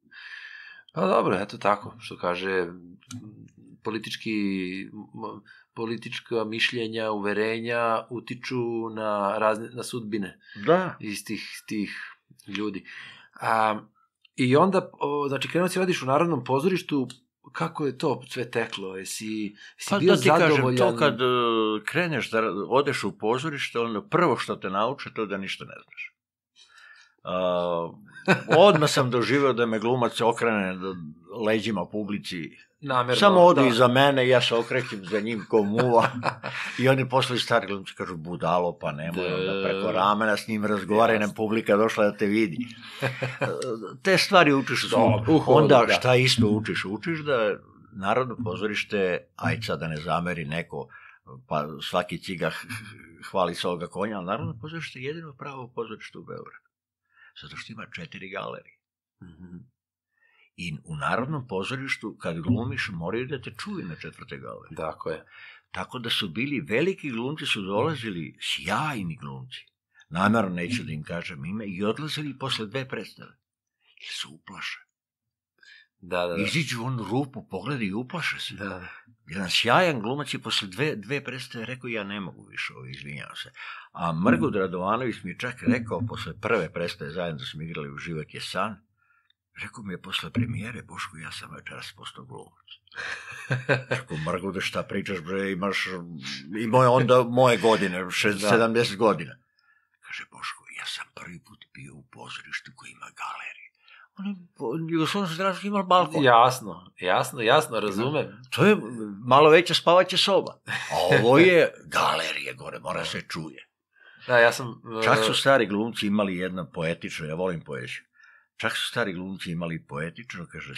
Pa dobro, eto tako, što kaže, politički, politička mišljenja, uverenja utiču na, razne, na sudbine da. istih tih ljudi. A, I onda, o, znači, krenuo si radiš u Narodnom pozorištu, kako je to sve teklo? Jesi, jesi pa bio da ti zadovoljan? Kažem, to kad uh, kreneš da odeš u pozorište, onda prvo što te nauče to da ništa ne znaš. Uh, odmah sam doživio da me glumac okrene leđima publici. Namerno, samo odu da. iza mene, ja se okrećem za njim ko muva. I oni posle stari glumci kažu, budalo, pa nemoj, onda preko ramena s njim razgovaraj, nam publika došla da te vidi. Te stvari učiš u svom. Onda šta isto učiš? Učiš da Narodno pozorište, ajde sad da ne zameri neko, pa svaki ciga hvali svoga konja, ali Narodno pozorište je jedino pravo pozorište u Beogradu. Zato što ima četiri galerije. Mm-hmm. I u Narodnom pozorištu, kad glumiš, moraju da te čuju na četvrte galerije. Tako je. Tako da su bili, veliki glumci su dolazili, sjajni glumci. Namjerno neću da im kažem ime, i odlazili posle dve predstave. Ili su uplaše. Da, da, da. Iziđu on rupu, pogleda i uplaše se. Da, da. Jedan sjajan glumac je posle dve, dve predstave rekao, ja ne mogu više ovo, izvinjavam se. A Mrgud Radovanović mi je čak rekao, posle prve predstave zajedno smo igrali u Život je san, rekao mi je posle premijere, Boško, ja sam večeras postao glumac. Rekao, Mrgude, šta pričaš, bre, imaš, imao je onda moje godine, sedamdeset godina. Kaže, Boško, ja sam prvi put bio u pozorištu koji ima galeriju. On je u svom zdravstvu imao balkon. Jasno, jasno, jasno, razumem. To je malo veća spavaća soba. A ovo je galerije gore, mora se čuje. Da, ja sam... Čak su stari glumci imali jedno poetično, ja volim poeziju. Čak su stari glumci imali poetično, kaže,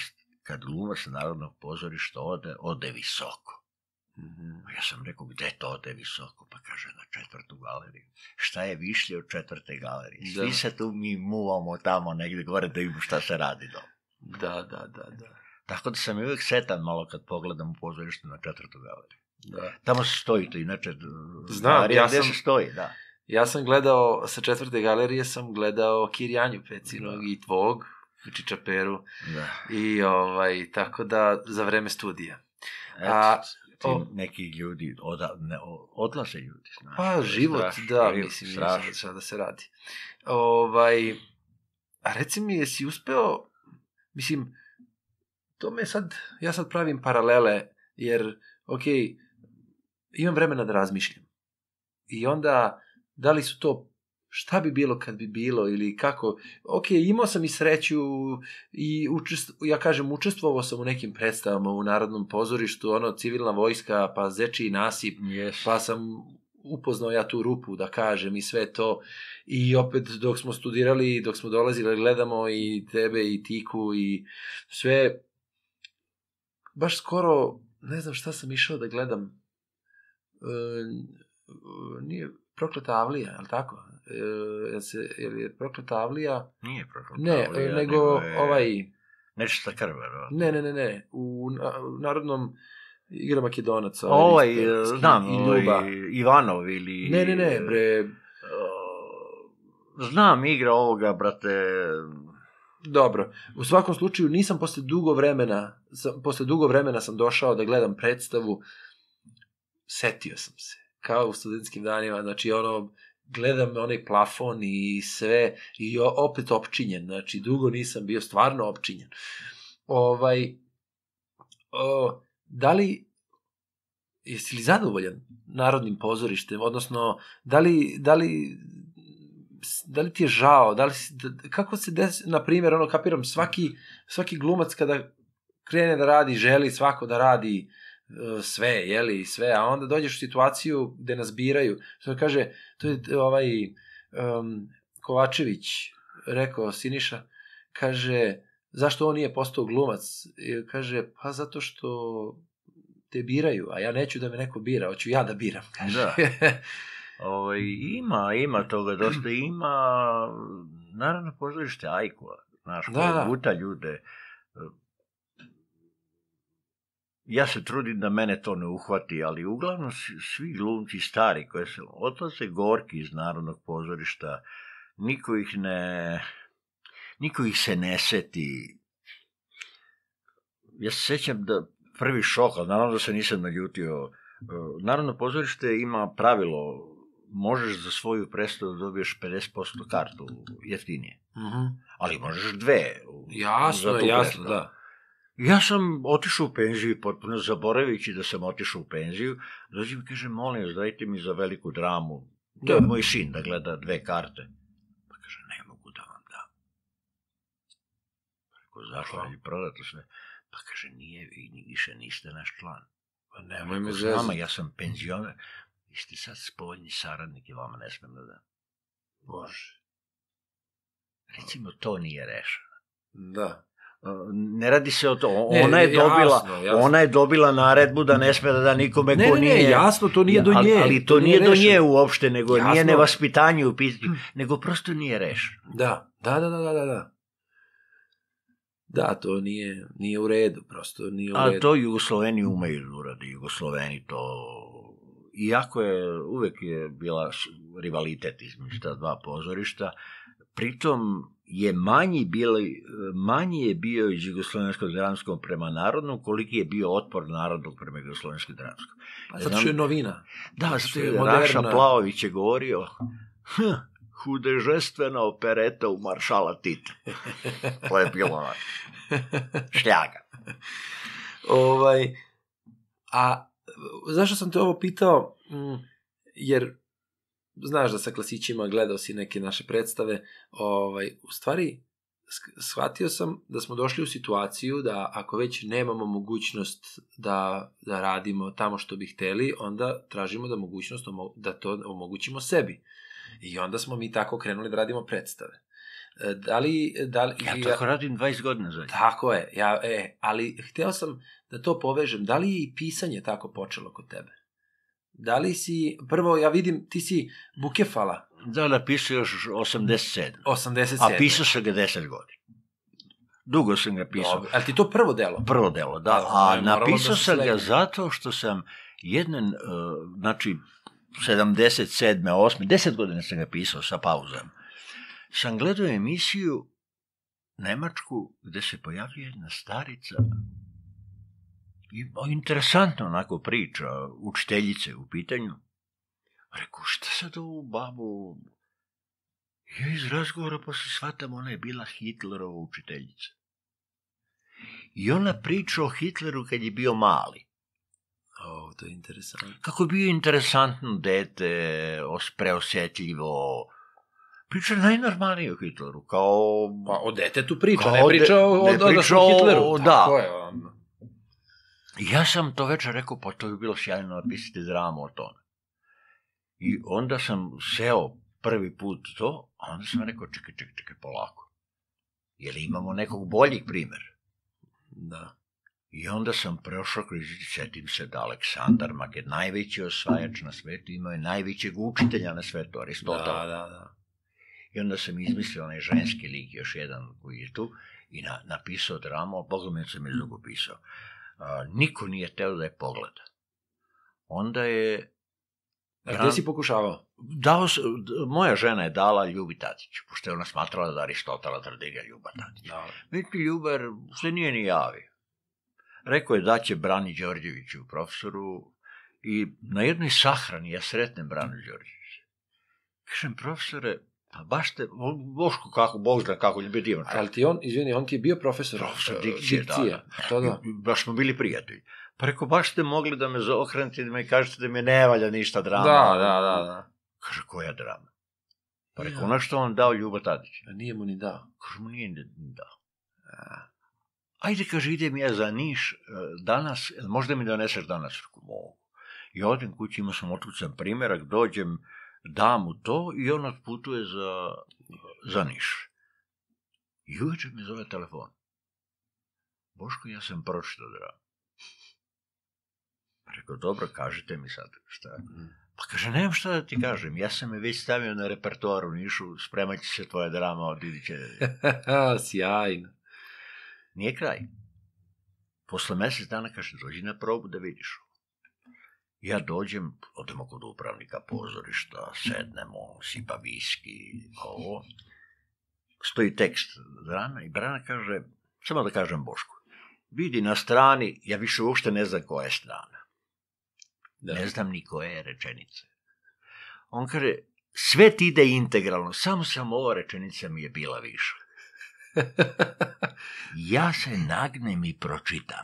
kad glumac Narodnog pozorišta ode, ode visoko. Mhm. Ja sam rekao, gde to ode visoko? Pa kaže, na četvrtu galeriju. Šta je višlje od četvrte galerije? Svi Da. se tu mi muvamo tamo negdje gore da vidimo šta se radi dole. Da, da, da, da. Tako da sam uvijek setan malo kad pogledam u pozorište na četvrtu galeriju. da. Tamo se stoji to, inače... Znam, galerija ja gde sam- se stoji, da. Ja sam gledao, sa četvrte galerije sam gledao Kirjanju Pecinog Da. i tvog, Čiča Peru, Da. i ovaj, tako da za vreme studija. Eto, A, ti o- neki ljudi, oda, ne, o- odlaze ljudi, znaš. to Pa, je život, strašno, da, život, mislim, nije strašno. sad šta da se radi. Ovaj, a reci mi, jesi uspeo, mislim, to me sad, ja sad pravim paralele, jer, ok, imam vremena da razmišljam. I onda, da li su to, šta bi bilo kad bi bilo, ili kako, ok, imao sam i sreću, i učest, ja kažem, učestvovao sam u nekim predstavama u Narodnom pozorištu, ono, civilna vojska, pa Zečiji nasip, Yes. pa sam upoznao ja tu rupu, da kažem, i sve to. I opet, dok smo studirali, dok smo dolazili, gledamo i tebe, i Tiku, i sve. Baš skoro, ne znam šta sam išao da gledam. E, nije Prokleta Avlija, ali tako? E, jel se, jel je Prokleta Avlija? Nije prošlo. Ne, Pavlija, e, nego je ovaj... Nečista krv, verovatno. Ne, ne, ne, ne. U, na, u Narodnom igra Makedonaca. Ovaj, Sperski znam, i ovaj, Ljuba. Ivanov ili... Ne, ne, ne, bre, Znam, igra ovoga, brate... dobro. U svakom slučaju nisam posle dugo vremena, sam, posle dugo vremena sam došao da gledam predstavu, setio sam se, kao u studentskim danima, znači ono, gledam onaj plafon i sve, i o- opet opčinjen, znači dugo nisam bio stvarno opčinjen. Ovaj, o, da li, jesi li zadovoljan Narodnim pozorištem, odnosno, da li, da li, da li ti je žao, da li, si- da- kako se desi, na primjer, ono, kapiram, svaki, svaki glumac kada krene da radi, želi svako da radi e, sve, jeli, sve, a onda dođeš u situaciju gde nas biraju, što kaže, to je e, ovaj um, Kovačević rekao, Siniša, kaže, zašto on nije postao glumac? I kaže, pa zato što te biraju, a ja neću da me neko bira, hoću ja da biram, kaže. Da. Ovaj, ima, ima toga dosta, ima naravno pozorište Ajkova, znaš, Da, koje da. guta ljude. Ja se trudim da mene to ne uhvati, ali uglavnom svi- svi glumci stari koji se odlaze gorki iz Narodnog pozorišta, niko ih ne, niko ih se ne seti. Ja se sećam da prvi šok, ali naravno da se nisam naljutio. E, Narodno pozorište ima pravilo, možeš za svoju predstavu da dobiješ pedeset posto kartu jeftinije, Mhm. ali možeš dve. u- Jasno, za tu jasno, predstavu. da. Ja sam otišao u penziju, potpuno zaboravivši da sam otišao u penziju, dođe mi kaže, molim vas, dajte mi za veliku dramu, to je Da. moj sin da gleda dve karte. Pa kaže, ne mogu da vam dam. Rekao, zašto Hvala. je prodato sve? Pa kaže, nije, vi ni- više niste naš član. Pa nemoj me Rekao, zezati. znam, ja sam penzioner. Vi ste sad spoljni saradnik i vama ne smem da dam. Bože. Recimo, to nije rešeno. Da. Ne radi se o to, Ne, ona je jasno, dobila, jasno. ona je dobila naredbu da ne sme da da nikome Ne, ko ne, nije... ne, jasno, to nije do ali, nje. ali to nije do rešeno. nje uopšte, nego Jasno. nije nevaspitanje u pitanju, nego prosto nije rešeno. Da, da, da, da, da, da, da. Da, to nije, nije u redu, prosto nije u A redu. to Jugosloveni umeju da uradi, Jugosloveni to... Iako je, uvek je bila s- rivalitet između ta dva pozorišta, pritom je manji, bili, manji je bio iz Jugoslovenskog dramskog prema Narodnom, koliki je bio otpor Narodnog prema Jugoslovenskog dramskog. Pa zato što je novina. Da, zato što je je moderna. Raša Plaović je govorio "Hm, hudežestvena opereta u Maršala Tita. To je bilo onako. Šljaga. Ovaj, a zašto sam te ovo pitao? Mm, jer znaš da sa klasićima gledao si neke naše predstave, ovaj, u stvari sk- shvatio sam da smo došli u situaciju da ako već nemamo mogućnost da, da radimo tamo što bi hteli, onda tražimo da mogućnost omo- da to omogućimo sebi. I onda smo mi tako krenuli da radimo predstave. Da li... Da li Ja tako radim dvadeset godina zadnje. Tako je, ja, e, ali hteo sam da to povežem. Da li je i pisanje tako počelo kod tebe? Da li si, prvo ja vidim, ti si Bukefala. Da, napisao još osamdeset sedam. osamdeset sedam. A pisao sam ga deset godina. Dugo sam ga pisao. Dobro. Ali ti to prvo delo? Prvo delo, da. Da, A je moralo napisao da se sam ga slegne. zato što sam jedan, uh, znači, sedamdeset sedme, osme, deset godina sam ga pisao sa pauzama. Sam gledao emisiju nemačku gde se pojavljuje jedna starica i o, interesantno onako priča, učiteljice u pitanju. Rekao, šta sad ovu babu... Ja iz razgovora posle shvatam, ona je bila Hitlerova učiteljica. I ona priča o Hitleru kad je bio mali. O, to je interesantno. Kako je bio interesantno dete, os- preosjetljivo. Priča najnormalnije o Hitleru, kao... Pa o detetu priča, Kao ne priča de- o, ne o, priča o o- Hitleru. da. Tako je, on. Ja sam to večer rekao, pa to bi bilo sjajno napisati dramu o tome. I onda sam seo prvi put to, a onda sam rekao, čekaj, čekaj, čekaj, polako. Jer imamo nekog boljeg primjera. Da. I onda sam prošao kroz, setim se da Aleksandar Makedon, najveći osvajač na svetu, imao je najvećeg učitelja na svetu, Aristotela. Da, da, da. I onda sam izmislio onaj ženski lik, još jedan koji je tu, i na, napisao dramu, a pogledaj sam je drugo pisao. A, niko nije teo da je pogleda. Onda je... A gde si pokušavao? Dao, s- d- moja žena je dala Ljubi Tatiću, pošto je ona smatrala da Aristotela tvrdi ga Ljuba Tatić. Da. Međutim, Ljubar se nije ni javio. Rekao je da će Brani Đorđeviću, profesoru, i na jednoj sahrani ja sretnem Branu Đorđevića. Kažem, profesore, pa baš te, Boško, kako, Bog zna kako je divan čovjek. Ali ti on, izvini, on ti je bio profesor? Profesor e, dikcije, da, da. To da. I baš smo bili prijatelji. Pa rekao, baš ste mogli da me zaokrenete, da me kažete da mi ne valja ništa drama. Da, da, da, da. Kaže, koja drama? Pa rekao, Ja. ono što on dao Ljuba Tadić. A nije mu ni dao. Kaže, mu nije ni dao. Ajde, kaže, idem ja za Niš e, danas, jel možda mi doneseš danas? Rekao, mogu. I odem kući, imao sam otkucan primjerak, dođem, dam mu to i on otputuje za, za Niš. I uveče me zove telefon. Boško, ja sam pročitao dramu. Rekao, dobro, kažite mi sad šta. Pa kaže, nemam šta da ti kažem, ja sam je već stavio na repertoar u Nišu, spremat će se tvoja drama od iduće. Sjajno. Nije kraj. Posle mesec dana kaže, dođi na probu da vidiš. Ja dođem, odemo kod upravnika pozorišta, sednemo, sipa viski, ovo. Stoji tekst drama i Brana kaže, samo da kažem Bošku, vidi na strani, ja više uopšte ne znam koja je strana. Da. Ne znam ni koje je rečenice. On kaže, sve ti ide integralno, samo sam ova rečenica mi je bila više. Ja se nagnem i pročitam.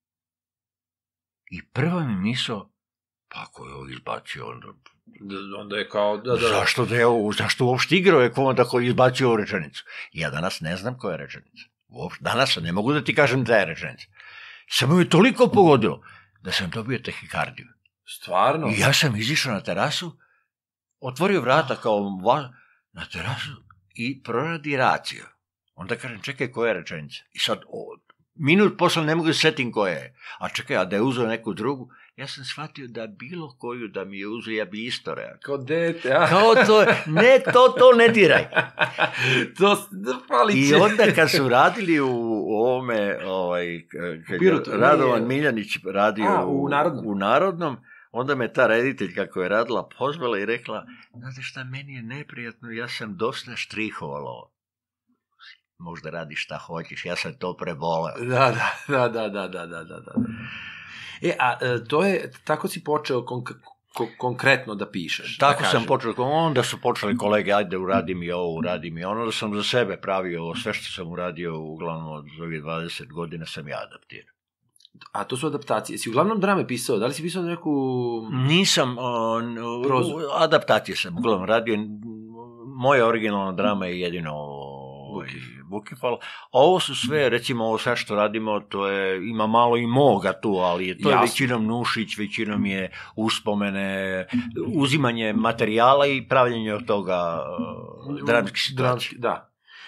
I prva mi misao, pa ako je ovo izbacio, onda... Da, onda je kao, da, da. Zašto, da je ovo, zašto uopšte igrao je ko onda koji izbacio ovu rečenicu? Ja danas ne znam koja je rečenica. Uopšte, danas ne mogu da ti kažem da je rečenica. Samo je toliko pogodilo da sam dobio tahikardiju. Stvarno? I ja sam izišao na terasu, otvorio vrata kao va, na terasu i proradi racio. Onda kažem, čekaj, koja je rečenica? I sad, o, minut posle ne mogu da setim koja je. A čekaj, a da je uzeo neku drugu, ja sam shvatio da bilo koju da mi je uzeo, ja bi isto reagovao. Kao dete, a? Kao to, ne, to, to ne diraj. to, da fali I će. onda kad su radili u, u ovome, ovaj, kad je Pirotu, Radovan nije- Miljanić radio A, u Narodnom. u Narodnom, onda me ta reditelj, kako je radila, pozvala i rekla, znate šta, meni je neprijatno, ja sam dosta štrihovala ovo. Možda radiš šta hoćeš, ja sam to preboleo. Da, da, da, da, da, da, da, da. E, a e, to je, tako si počeo konk ko konkretno da pišeš. Tako da sam kažem. počeo, onda su počeli kolege, ajde uradi mi ovo, uradi mi ono, da sam za sebe pravio ovo, sve što sam uradio, uglavnom od ovih dvadeset godina sam ja adaptirao. A to su adaptacije. Si uglavnom drame pisao? Da li si pisao neku... Nisam, on, Prozu. adaptacije sam uglavnom radio, moja originalna drama je jedino ovaj, Bukefal, a ovo su sve, recimo ovo sve što radimo, to je, ima malo i moga tu, ali je, to je Jasno. većinom Nušić, većinom je uspomene, uzimanje materijala i pravljenje od toga uh, dramskih situacija. Dramski, da.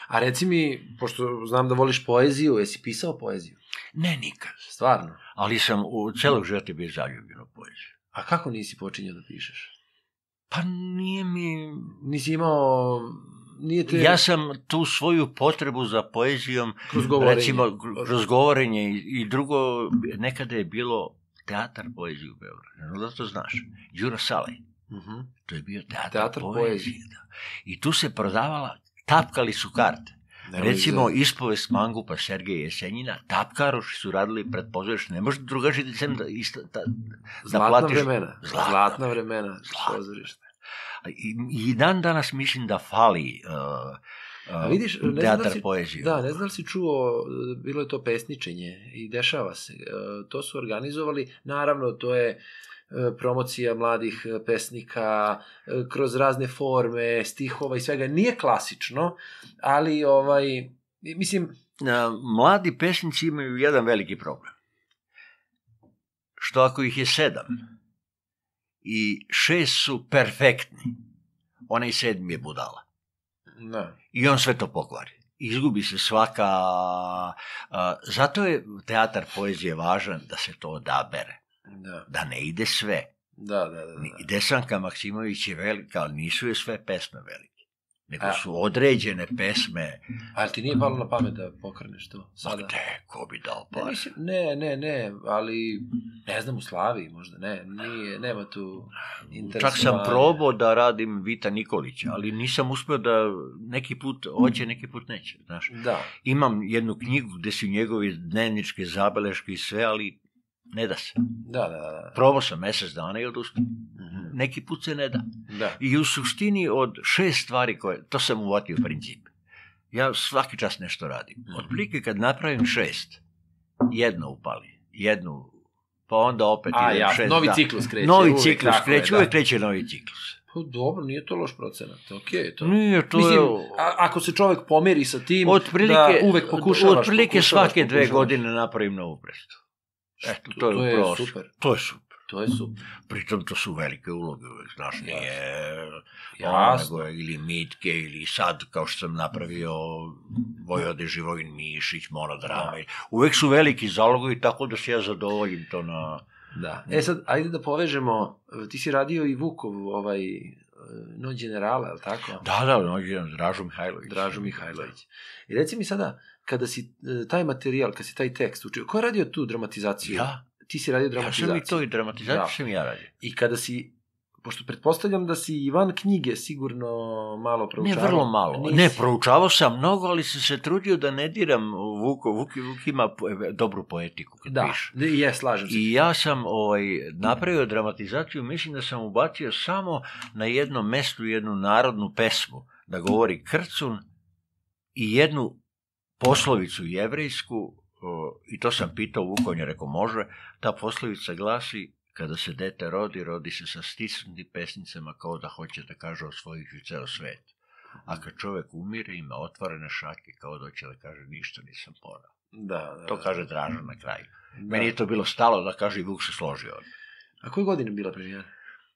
A reci mi, pošto znam da voliš poeziju, jesi pisao poeziju? Ne, nikad. Stvarno? Ali sam u celog života bio zaljubljen u poeziju. A kako nisi počinjao da pišeš? Pa nije mi... Nisi imao... Nije te... Ja sam tu svoju potrebu za poezijom, Kroz govorenje. recimo, kroz govorenje i, i drugo, nekada je bilo teatar poezije u Beogradu. No da to znaš. Đuro Salej. Uh-huh. To je bio teatar, Teatar poezije. poezije. Da. I tu se prodavala, tapkali su karte. Nemoj Recimo, za- ispovest Mangupa Sergeja Jesenjina, tapkaroši su radili pred pozorište. Ne može drugačije sem da, isto, da, da Zlatna platiš. vremena. Zlatna, Zlatna vremena. Zlatna. Pozorište. I, I dan danas mislim da fali uh, A vidiš, ne znam da teatar si, poezije. da, ne znam da li si čuo, bilo je to pesničenje i dešava se. To su organizovali, naravno to je promocija mladih pesnika kroz razne forme, stihova i svega. Nije klasično, ali ovaj, mislim... Mladi pesnici imaju jedan veliki problem. Što ako ih je sedam i šest su perfektni, onaj sedmi je budala. Da. I on sve to pokvari. Izgubi se svaka... A, zato je teatar poezije važan da se to odabere. Da, Da ne ide sve. da, da. da, da. I Desanka Maksimović je velika, ali nisu je sve pesme velike. Nego A. su određene pesme. Ali ti nije palo na pamet da pokreneš to Ma sada? gde, ko bi dao Ne, pare? mislim, ne, ne, ne, ali ne znam, u Slaviji možda, ne, nije, nema tu interesovanja. Čak sam probao da radim Vita Nikolića, ali nisam uspio da neki put hoće, neki put neće, znaš. Da, Imam jednu knjigu gde su njegove dnevničke zabeleške i sve, ali ne da se. da, da, da. Probao sam mesec dana i odustao. Neki put se ne da. Da. I u suštini od šest stvari koje, to sam uvatio princip. Ja svaki čas nešto radim. Otprilike kad napravim šest, jedno upali, jednu, pa onda opet A, idem ja, šest. novi da. ciklus kreće. Novi uvek ciklus tako je, kreće, da. uvek kreće novi ciklus. Pa dobro, nije to loš procenat, okej, to. Nije, to Mislim, je... a, ako se čovjek pomeri sa tim, Otprilike, da uvek pokušavaš, otprilike pokušavaš, svake dve pokušavaš. godine napravim novu predstavu. Eto, to, To je, je prosjek. super. To je super. To je super. Pritom to su velike uloge, uvek, znaš, nije... Jasno. Ono, nego ili Mitke, ili sad, kao što sam napravio Vojvode Živojin Mišić, monodrama. Da. Uvek su veliki zalogovi, tako da se ja zadovoljim to na... Da. E sad, ajde da povežemo, ti si radio i Vukov, ovaj, No generala, je li tako? Da, da, no, Dražo Mihajlović. Dražo Mihajlović. I reci mi sada, kada si e, taj materijal, kada si taj tekst učio, ko je radio tu dramatizaciju? Ja. Ti si radio Ja dramatizaciju. sam i to i dramatizaciju Da. sam ja radio. I kada si, pošto pretpostavljam da si i van knjige sigurno malo Ne, proučavao. vrlo malo. Nisi. Ne, proučavao sam mnogo, ali sam se trudio da ne diram Vuko. Vuk, Vuk ima po- dobru poetiku kad Da, piše. da, je, slažem se. I ja sam ovaj, napravio dramatizaciju, mislim da sam ubacio samo na jednom mestu jednu narodnu pesmu, da govori Krcun, i jednu poslovicu jevrejsku, o, i to sam pitao Vuka, on je rekao može, ta poslovica glasi: kada se dete rodi, rodi se sa stisnutim pesnicama kao da hoće da kaže osvojit ceo svet. A kad čovek umire, ima otvorene šake kao da hoće da kaže ništa nisam ponao. Da, da. To kaže Draža na kraju. Da. Meni je to bilo stalo da kaže i Vuk se složio. A koje godine je bila premijera?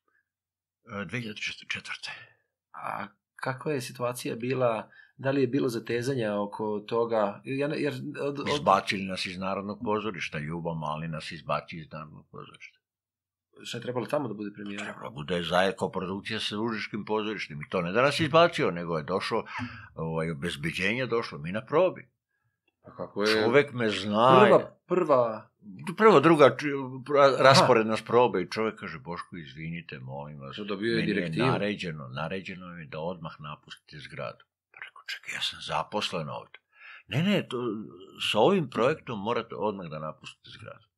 E, dve hiljade četvrte. A kakva je situacija bila, da li je bilo zatezanja oko toga? Ja, ne- jer, od, od, Izbacili nas iz Narodnog pozorišta, Ljubo Mali nas izbaci iz Narodnog pozorišta. šta je trebalo tamo da bude premijera? Trebalo bude zajedno koprodukcija sa Užičkim pozorištem. I to ne da nas izbacio, nego je došlo, ovaj, obezbeđenje došlo, mi na probi. Pa kako je? Čovek me zna. Prva, prva... Prvo, druga, č- ra- raspored nas probe i čovek kaže: Boško, izvinite, molim vas. Što dobio je meni direktivu. naređeno, naređeno je da odmah napustite zgradu. Pa rekao, čekaj, ja sam zaposlen ovde. Ne, ne, to, sa ovim projektom morate odmah da napustite zgradu.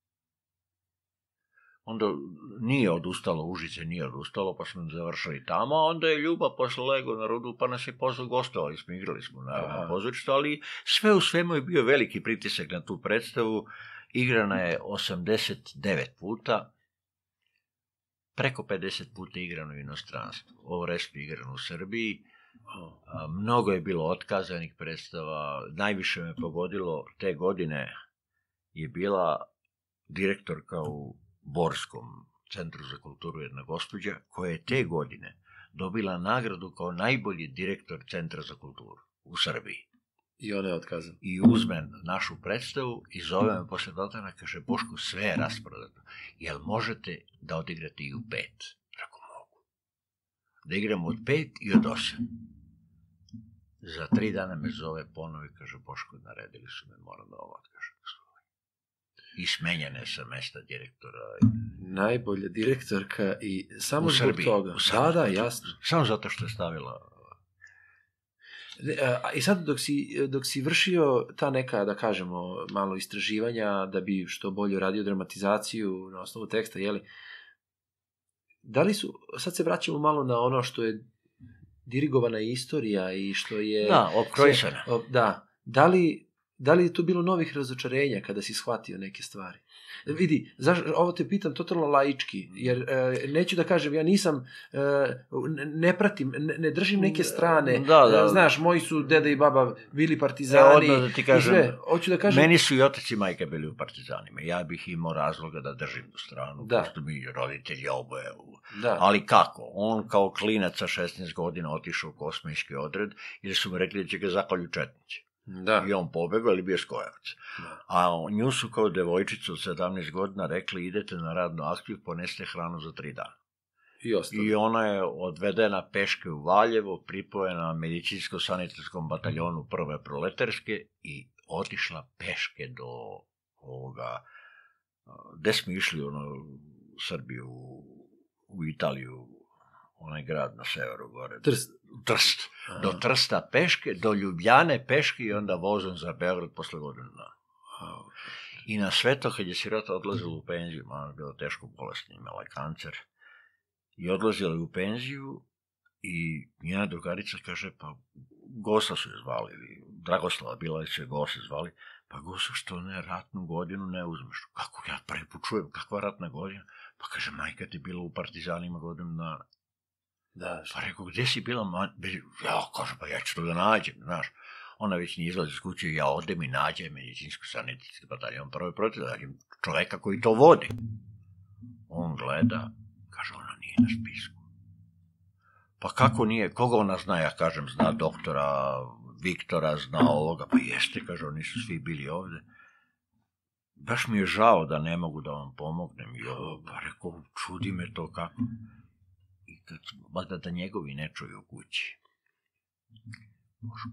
Onda nije odustalo, Užice nije odustalo, pa smo završili tamo, a onda je Ljuba posle lego na Rudu, pa nas je pozvao, gostovali smo, igrali smo na Narodnom pozorištu, ali sve u svemu je bio veliki pritisak na tu predstavu. Igrana je osamdeset devet puta, preko pedeset puta igrano u inostranstvu. Ovo resto je igrano u Srbiji. A, mnogo je bilo otkazanih predstava. Najviše me pogodilo te godine je bila direktorka u Borskom centru za kulturu, jedna gospođa, koja je te godine dobila nagradu kao najbolji direktor centra za kulturu. u Srbiji. I ona je otkazana. I uzme našu predstavu i zove me posle dotana, kaže, Boško, sve je rasprodato. Jel možete da odigrate i u pet? Rekao, mogu. Da igramo od pet i od osam. Za tri dana me zove ponovo i kaže, Boško, naredili su me, moram da ovo otkažem. I smenjene sa mesta direktora. Najbolja direktorka i samo U zbog Srbiji, toga. u Srbiji. Da, da, jasno. Samo zato što je stavila... A, I sad dok si, dok si vršio ta neka, da kažemo, malo istraživanja da bi što bolje radio dramatizaciju na osnovu teksta, jeli, da li su, sad se vraćamo malo na ono što je dirigovana istorija i što je... Da, opkrojsana. Da, da li, da li je tu bilo novih razočarenja kada si shvatio neke stvari? Vidi, zaš, ovo te pitam totalno laički, jer e, neću da kažem, ja nisam, e, ne pratim, ne, ne držim neke strane, da, da. E, znaš, moji su deda i baba bili partizani, e, da ti kažem, i sve, hoću da kažem... Meni su i otac i majka bili u partizanima, ja bih imao razloga da držim tu stranu, da. Pošto mi roditelji oboje, da. Ali kako? On kao klinac sa šesnaest godina otišao u kosmijski odred i da su mu rekli da će ga zakolju četnici. Da. I on pobegao, ali bio skojac. Da. A nju su kao devojčicu od sedamnaest godina rekli idete na radnu akciju, poneste hranu za tri dana. I ostalo. I ona je odvedena peške u Valjevo, pripojena medicinsko-sanitarskom bataljonu prve proletarske i otišla peške do ovoga, gde smo išli ono, u Srbiju, u Italiju, onaj grad na severu gore. Trst. Trst. Aha. Do Trsta peške, do Ljubljane peške i onda vozom za Beograd posle godinu dana. I na sve to, kad je sirota odlazila u penziju, ona je bila teško bolesna, imala kancer, i odlazila u penziju i njena drugarica kaže, pa Gosa su je zvali, Dragoslava bila je se Gosa zvali, pa Gosa, što ne ratnu godinu ne uzmeš? Kako ja prvi put čujem, kakva ratna godina? Pa kaže, majka ti bila u partizanima godinu dana. Da, pa rekao, gde si bila? Ma... Ja, kažem, pa ja ću to da nađem, znaš. Ona već nije izlazi iz kuće, ja odem i nađem medicinsko-sanitetski bataljon prve protiv, da nađem čoveka koji to vodi. On gleda, kaže, ona nije na spisku. Pa kako nije, koga ona zna? Ja kažem, zna doktora Viktora, zna ovoga, pa jeste, kaže, oni su svi bili ovde. Baš mi je žao da ne mogu da vam pomognem i ovo, pa rekao, čudi me to kako. I kad, valjda da njegovi ne čuju u kući. Boško,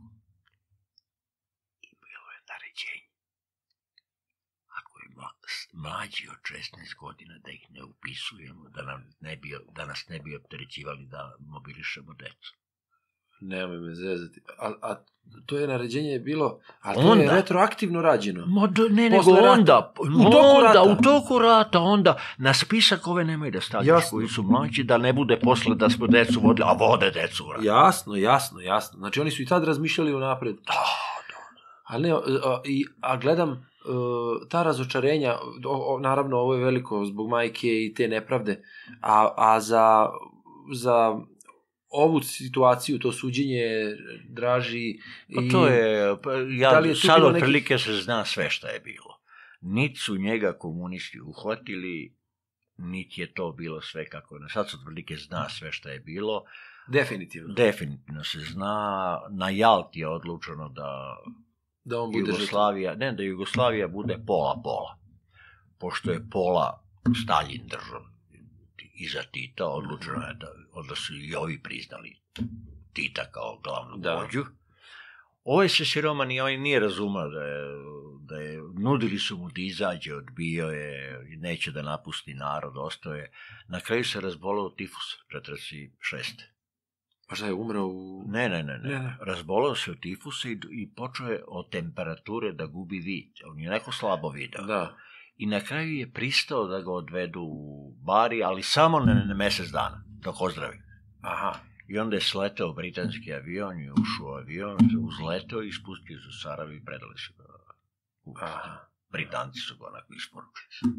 i bilo je naređenje. Ako je mlađi od šesnaest godina, da ih ne upisujemo, da, nam ne bi, da nas ne bi opterećivali da mobilišemo decu. Nemoj me zezati. A, a to je naređenje bilo, ali to onda, je retroaktivno rađeno. Ma do, ne, nego onda, u toku rata. U toku rata, onda, na spisak ove nemoj da stavljaš koji su mlađi, da ne bude posle da smo decu vodili, a vode decu. Rata. Jasno, jasno, jasno. Znači oni su i tad razmišljali unapred. Da, da, da. Ali ne, a, i, a gledam, ta razočarenja, o, o, naravno ovo je veliko zbog majke i te nepravde, a, a za, za ovu situaciju, to suđenje Draži... I... Pa to je, pa ja, da sad od prilike nekih... se zna sve šta je bilo. Niti su njega komunisti uhvatili, niti je to bilo sve kako je. Sad se od prilike zna sve šta je bilo. Definitivno. Definitivno se zna. Na Jalti je odlučeno da... Da on bude Jugoslavija, ne, da Jugoslavija bude pola-pola. Pošto je pola Staljin držao iza Tita, odlučeno je da, onda su i ovi priznali Tita kao glavnog da. vođu. Ovaj se siroman i on nije razumao da je, da je, nudili su mu da izađe, odbio je, neće da napusti narod, ostao je. Na kraju se razbolao od tifusa, četrdeset šeste. Pa šta je, umreo u... Ne, ne, ne, ne. ne, ne. Razbolao se od tifusa i, i počeo je od temperature da gubi vid. On je neko slabo video. Da. I na kraju je pristao da ga odvedu u Bari, ali samo na, na mesec dana, dok ozdravi. Aha. I onda je sletao britanski avion i ušao u avion, uzletao i spustio za Sarajevo i predali su ga. Aha. Britanci su ga onako isporučili.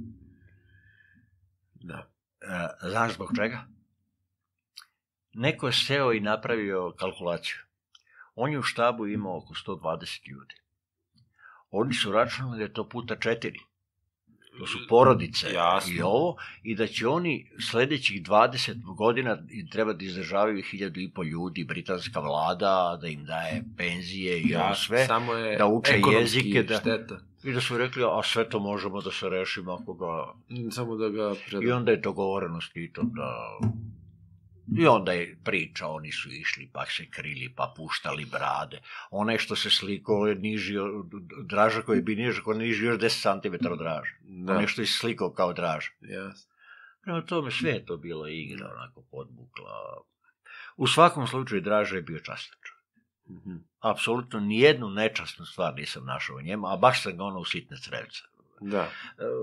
Da. E, znaš zbog čega? Neko je seo i napravio kalkulaciju. On je u štabu imao oko sto dvadeset ljudi. Oni su računali da je to puta četiri. to su porodice Jasno. i ovo, i da će oni sledećih dvadeset godina treba da izdržavaju hiljadu i po ljudi, britanska vlada, da im daje penzije i ovo sve, samo je da uče ekonomski jezike, da, šteta. i da su rekli, a sve to možemo da se rešimo ako ga... Samo da ga predam. I onda je dogovoreno s Titom da... I onda je priča, oni su išli, pa se krili, pa puštali brade. Onaj što se slikao je niži, Draža koji bi niži, on je niži još deset centimetara od Draža. Da. Onaj što je slikao kao Draža. Yes. Prema tome, sve je to bila igra, onako podbukla. U svakom slučaju, Draža je bio častan čovjek. Mm-hmm. Apsolutno nijednu nečasnu stvar nisam našao u njemu, a baš sam ga ono u sitne crevce. Da.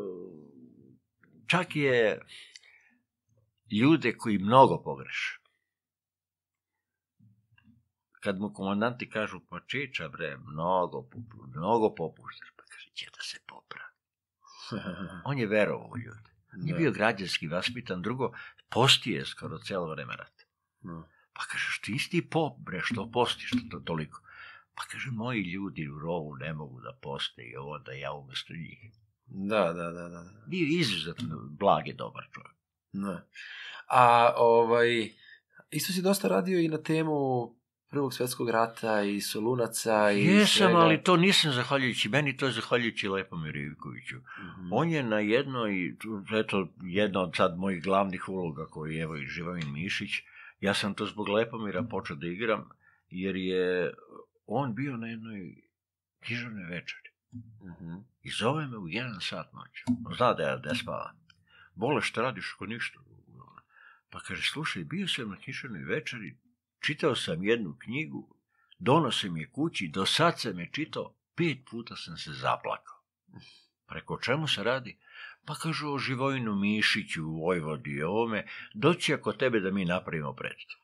Čak je ljude koji mnogo pogreše. Kad mu komandanti kažu, pa čiča bre, mnogo, mnogo popuštaš, pa kaže, će da se popravi. On je verovao u ljude. Nije bio građanski vaspitan, drugo, postije skoro cijelo vreme rata. Pa kaže, što isti pop, bre, što postiš to, toliko? Pa kaže, moji ljudi u rovu ne mogu da poste i ovo da ja umjesto njih. Da, da, da, da. Bio izuzetno blag i dobar čovjek. Da. A, ovaj, isto si dosta radio i na temu Prvog svjetskog rata i Solunaca i Jesam, svega. ali to nisam zahvaljujući meni, to je zahvaljujući Lepomiru Ivkoviću. Mm-hmm. On je na jednoj, eto, jedna od sad mojih glavnih uloga koji je, evo, i Živojin Mišić, ja sam to zbog Lepomira počeo da igram, jer je on bio na jednoj književnoj večeri. Mm-hmm. I zove me u jedan sat noći. Zna da ja da spavam. Bole, šta radiš ako ništa? Pa kaže, slušaj, bio sam na književnoj večeri, čitao sam jednu knjigu, donosim je kući, do sad sam je čitao, pet puta sam se zaplakao. Preko čemu se radi? Pa kažu o Živojinu Mišiću, u Vojvodi i ovome, doći ako tebe da mi napravimo predstavu.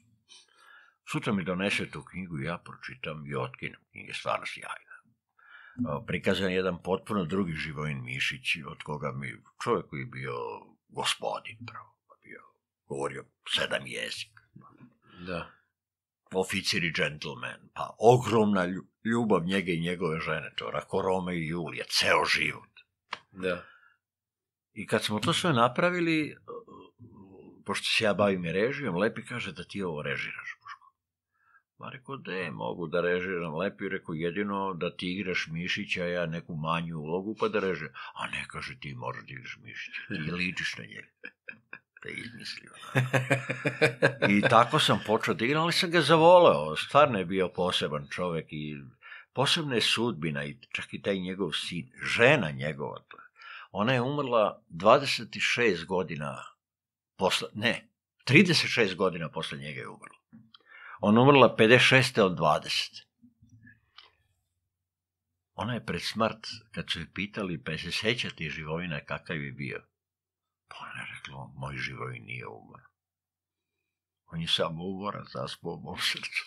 Sutra mi donese tu knjigu, ja pročitam i otkinem. Knjiga je stvarno sjajna. Prikazan jedan potpuno drugi Živojin Mišić, od koga mi čovjek koji je bio gospodin, pravo, bio, govorio sedam jezika. Da. Oficir i džentlmen, pa ogromna ljubav njega i njegove žene, to Rako Rome i Julija, ceo život. Da. I kad smo to sve napravili, pošto se ja bavim i režijom, Lepi kaže da ti ovo režiraš, Boško. Pa rekao, de, mogu da režiram. Lepi rekao, jedino da ti igraš Mišića, ja neku manju ulogu, pa da režiram. A ne, kaže, ti možeš da igraš Mišića, ti ličiš na njega. Da je izmislio. I tako sam počeo da igram, ali sam ga zavoleo. Stvarno je bio poseban čovek i posebna je sudbina, i čak i taj njegov sin, žena njegova. Ona je umrla dvadeset šest godina posle, ne, trideset šest godina posle njega je umrla. Ona umrla pedeset šeste od dvadeset. Ona je pred smrt, kad su je pitali, pa je se sećati Živojina kakav je bio. Pa ona je rekla, moj Živojin nije umor. On je samo umoran, zaspao u mom srcu.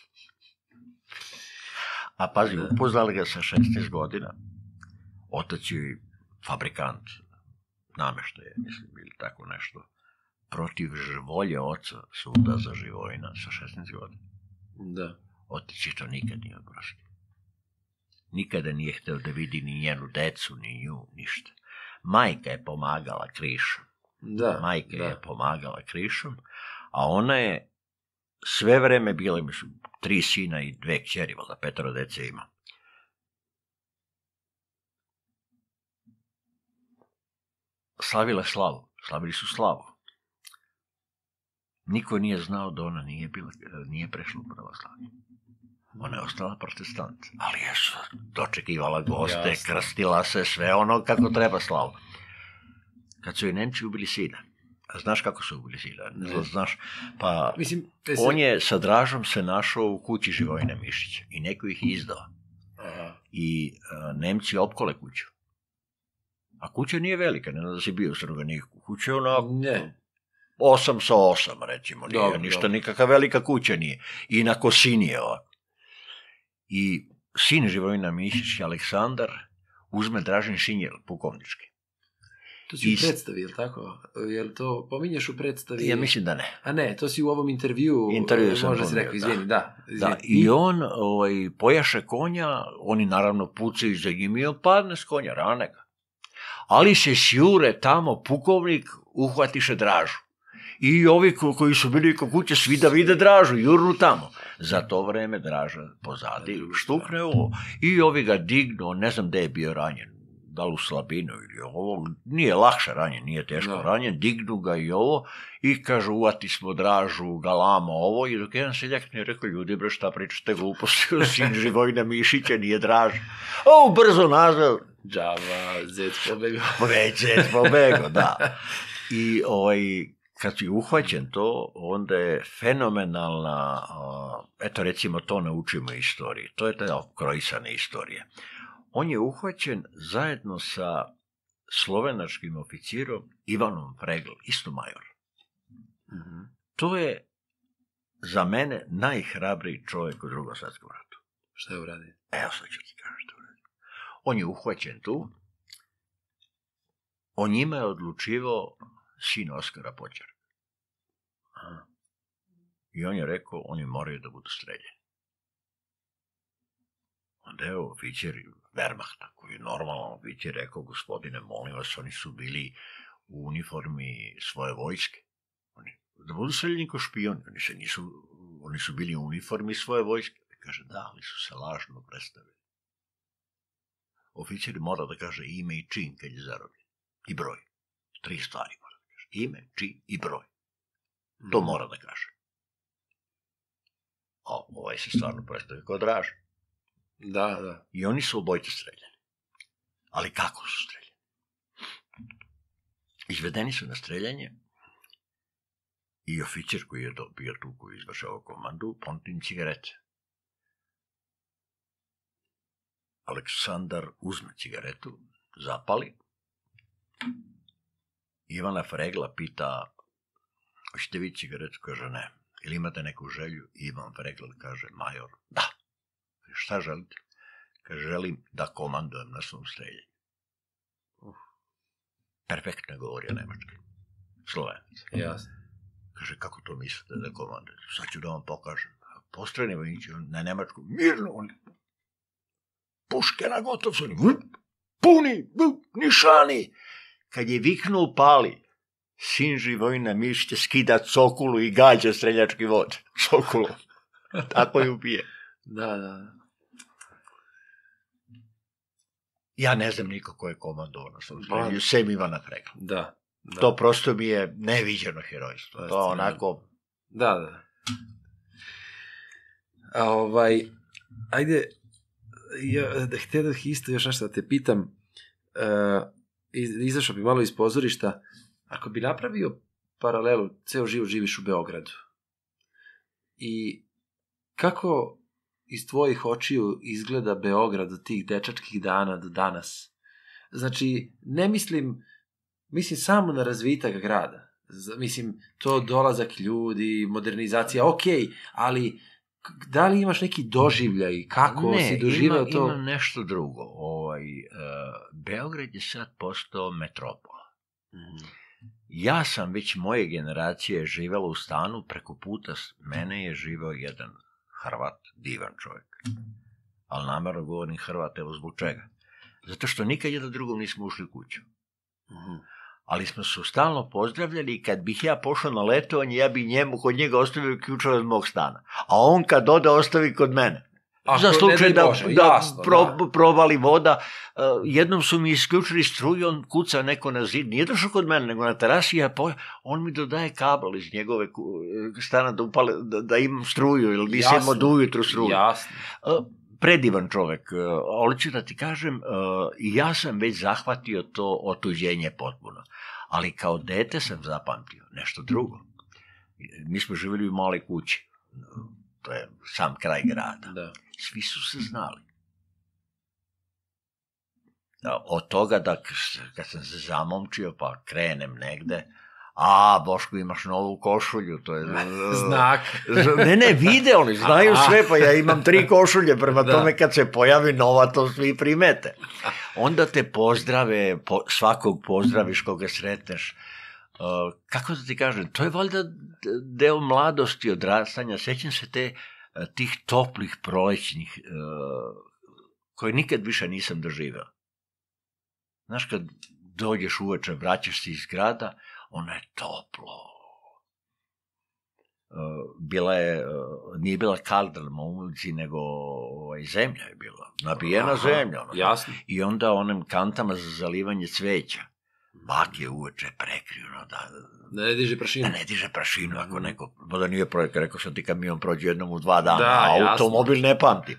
A pazi, upoznali ga sa šesnaest godina. Otac je fabrikant nameštaja, mislim, ili tako nešto. Protiv volje oca suda za Živojina sa šesnaest godina. Da. Otac je to nikad nije oprostio. Nikada nije hteo da vidi ni njenu decu, ni nju, ništa. Majka je pomagala krišom. Da, Majka da. je pomagala krišom, a ona je sve vreme bila, mislim, tri sina i dve kćeri, valjda petoro dece ima. Slavila slavu, slavili su slavu. Niko nije znao da ona nije, bila, nije prešla u pravoslavlje. Ona je ostala protestant, ali je dočekivala goste, Jasne. krstila se, sve ono kako treba slavu. Kad su je Nemci ubili sina, a znaš kako su ubili sina? Ne. Znaš, pa Mislim, se... on je sa Dražom se našao u kući Živojina Mišića i neko ih izdao. Aha. I a, Nemci opkole kuću. A kuća nije velika, ne znam da si bio u Sruganiku. Kuća je onako... Ne. Osam sa osam, recimo, nije Dobro, ništa, dobro. nikakva velika kuća nije. I na Kosini je ovako. I sin Živojina Mišić, Aleksandar, uzme Dražin šinjel, pukovnički. To si I... u predstavi, je li tako? Jel to pominješ u predstavi? Ja mislim da ne. A ne, to si u ovom intervju, Intervju sam možda si pominjao, rekao, izvini, da. da, izvini. Da, i on ovaj, pojaše konja, oni naravno pucaju za njim i on padne s konja, rane ga. ali se sjure tamo, pukovnik uhvatiše Dražu. I ovi koji su bili kod kuće, svi da vide Dražu, jurnu tamo. Za to vreme Draža pozadi štukne ovo. I ovi ga dignu, ne znam gde je bio ranjen, da li u slabinu ili ovo, nije lakše ranjen, nije teško no. ranjen, dignu ga i ovo i kažu, uvati smo Dražu, galama ovo, i dok jedan seljak nije rekao, ljudi bre, šta pričate gluposti, sin Živojina Mišića, nije Draža. O, brzo nazad. Džava, zec pobegao. Već zec pobegao, da. I ovaj, kad je uhvaćen to, onda je fenomenalna, eto recimo to naučimo istoriji, to je ta krojisane istorije. On je uhvaćen zajedno sa slovenačkim oficirom Ivanom Fregl, isto major. Mm-hmm. To je za mene najhrabriji čovjek u Drugom svjetskom ratu. Šta je uradio? Evo sad ću ti kažem što je uradio. On je uhvaćen tu, o njima je odlučivao sin Oskara Poćar. I on je rekao, oni moraju da budu streljeni. Onda je oficir Wehrmachta, koji je normalan oficir, rekao, gospodine, molim vas, oni su bili u uniformi svoje vojske. Oni, da budu streljeni ko špijoni, oni, se nisu, oni su bili u uniformi svoje vojske. Kaže, da, ali su se lažno predstavili. Oficir mora da kaže ime i čin kad je zarobljen. I broj. Tri stvari mora da kaže. Ime, čin i broj. To mora da kaže. A ovaj se stvarno predstavio kao Draža. Da, da. I oni su obojice streljani. Ali kako su streljani? Izvedeni su na streljanje i oficir koji je bio tu, koji je izvršao komandu, ponudil cigarete. Aleksandar uzme cigaretu, zapali. Ivana Fregla pita, hoćete vi cigaretu? Kaže, ne. Ili imate neku želju? Ivan Fregla kaže, major, da. Šta želite? Kaže, želim da komandujem na svom streljanju. Uh. Perfektno je govorio nemački. Slovenac. Jasno. Kaže, kako to mislite da komandujete? Sad ću da vam pokažem. Postrojni vojnici na nemačku, mirno, oni puške na gotov su, oni puni, nišani. Kad je viknuo pali, sin Živojina Mišića skida cokulu i gađa streljački vod. Cokulu. Tako je ubije. Da, da. Ja ne znam niko ko je komandovao na svom streljanju, sem Ivana Fregla. Da, da. To prosto mi je neviđeno herojstvo. To onako... Da, da. A ovaj, ajde, ja, da htio da isto još nešto da te pitam, uh, izašao bi malo iz pozorišta, ako bi napravio paralelu, ceo život živiš u Beogradu, i kako iz tvojih očiju izgleda Beograd od tih dečačkih dana do danas? Znači, ne mislim, mislim samo na razvitak grada. Mislim, to dolazak ljudi, modernizacija, okej, okay, ali da li imaš neki doživljaj, kako ne, si doživao ima, to? Ne, ima nešto drugo. Ovaj, uh, Beograd je sad postao metropola. Mm. Ja sam već moje generacije živela u stanu, preko puta mene je živao jedan Hrvat, divan čovjek. Ali namjerno govorim Hrvat, evo zbog čega. Zato što nikad jedan drugom nismo ušli u kuću. Mm. Ali smo se stalno pozdravljali i kad bih ja pošao na letovanje, ja bi njemu kod njega ostavio ključeve od mog stana. A on kad ode, ostavi kod mene. Ako za slučaj da, Bože, da, jasno, pro, da provali voda. Uh, jednom su mi isključili struju, on kuca neko na zid. Nije došao kod mene, nego na terasi. Ja po... On mi dodaje kabel iz njegove stana da, upale, da, da imam struju, ili nisam imao do ujutru struju. Jasno. Uh, predivan čovek, ali ću da ti kažem, ja sam već zahvatio to otuđenje potpuno, ali kao dete sam zapamtio nešto drugo. Mi smo živjeli u maloj kući, to je sam kraj grada, da. Svi su se znali. Od toga da kad sam se zamomčio pa krenem negde, a, Boško, imaš novu košulju, to je... Znak. Ne, ne, vide, oni znaju Aha. sve, pa ja imam tri košulje, prema da. tome kad se pojavi nova, to svi primete. Onda te pozdrave, po, svakog pozdraviš koga sretneš. Uh, kako da ti kažem, to je valjda deo mladosti, odrastanja, sećam se te, tih toplih prolećnih, uh, koje nikad više nisam doživeo. Znaš, kad dođeš uveče, vraćaš se iz grada, ono je toplo. Bila je, nije bila kaldrma u ulici, nego ovaj, zemlja je bila, nabijena Aha, zemlja. Ono, jasno. I onda onim kantama za zalivanje cveća, bake uveče prekriju, no, da, da ne diže prašinu. Da ne diže prašinu, ako neko, da nije projekt, rekao sam ti kamion prođe jednom u dva dana, da, a automobil ne pamti.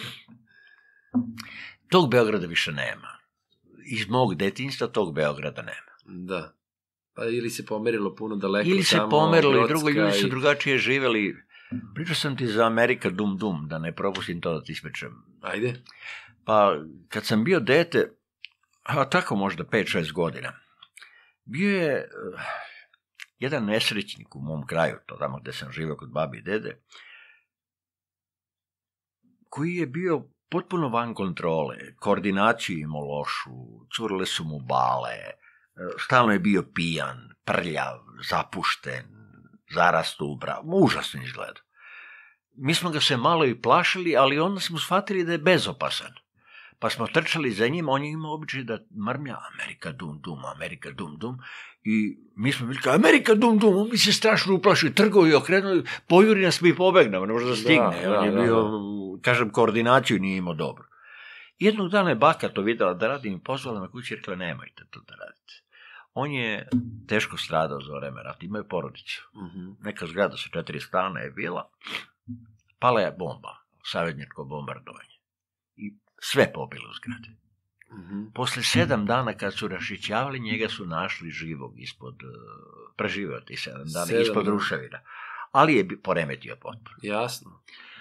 Tog Beograda više nema. Iz mog detinjstva tog Beograda nema. Da. Pa ili se pomerilo puno daleko. Ili se tamo, pomerilo i drugo, ljudi i... su drugačije živeli. Pričao sam ti za Amerika Dum Dum, da ne propustim to da ti ispričam. Ajde. Pa, kad sam bio dete, a tako možda pet šest godina, bio je uh, jedan nesrećnik u mom kraju, to tamo gde sam živio kod babi i dede, koji je bio potpuno van kontrole, koordinaciju imao lošu, curile su mu bale, stalno je bio pijan, prljav, zapušten, zarastu u bravu, užasno izgleda. Mi smo ga se malo i plašili, ali onda smo shvatili da je bezopasan. Pa smo trčali za njim, on je imao običaj da mrmlja Amerika Dum Dum, Amerika Dum Dum, i mi smo bili kao Amerika Dum Dum, on mi se strašno uplašio, trgao i okrenuo, pojuri nas mi pobegnamo, ne može da stigne, da, on je da, bio, da. kažem, koordinaciju nije imao dobro. Jednog dana je baka to videla da radim i pozvala me kući i rekla, nemojte to da radite. On je teško stradao za vreme rata, imao je porodicu. Uh-huh. Neka zgrada sa četiri stana je bila, pala je bomba, savezničko bombardovanje. I sve pobilo u zgrade. Uh-huh. Posle sedam dana kad su rašićavali, njega su našli živog ispod, preživio ti sedam dana, sedam ispod ruševina. Ali je poremetio potpuno. Jasno.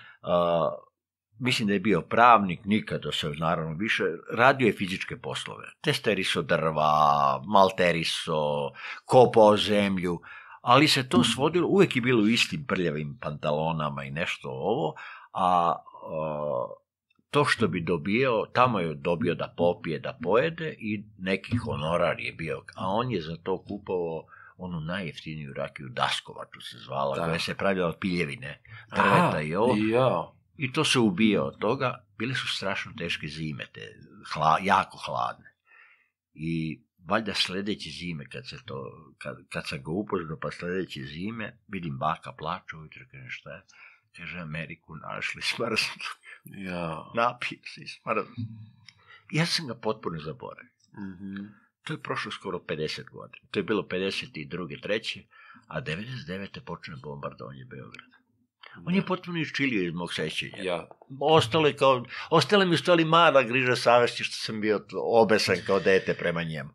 Uh, mislim da je bio pravnik, nikada se, naravno, više, radio je fizičke poslove. Testeriso drva, malteriso, kopao zemlju, ali se to svodilo, uvek je bilo u istim prljavim pantalonama i nešto ovo, a uh, to što bi dobio, tamo je dobio da popije, da pojede i neki honorar je bio, a on je za to kupovao onu najjeftiniju rakiju, Daskovaču se zvala, da. Koja se pravila od piljevine, drveta i ovo. Ja. I to se ubio od toga. Bile su strašno teške zime, te, hla, jako hladne. I valjda sledeće zime, kad, se to, kad, kad sam ga upoznao, pa sledeće zime, vidim baka plače, ujutro kaže šta je, kaže Ameriku našli smrznu. Ja. Napio se i smrznu. Ja sam ga potpuno zaboravio. Mm-hmm. To je prošlo skoro pedeset godina. To je bilo pedeset druge treće a devedeset devete počne bombardovanje Beograda. On je potpuno iščilio iz mog sećenja. Ja. Ostale, kao, ostale mi stali mala griža savesti što sam bio obesan kao dete prema njemu.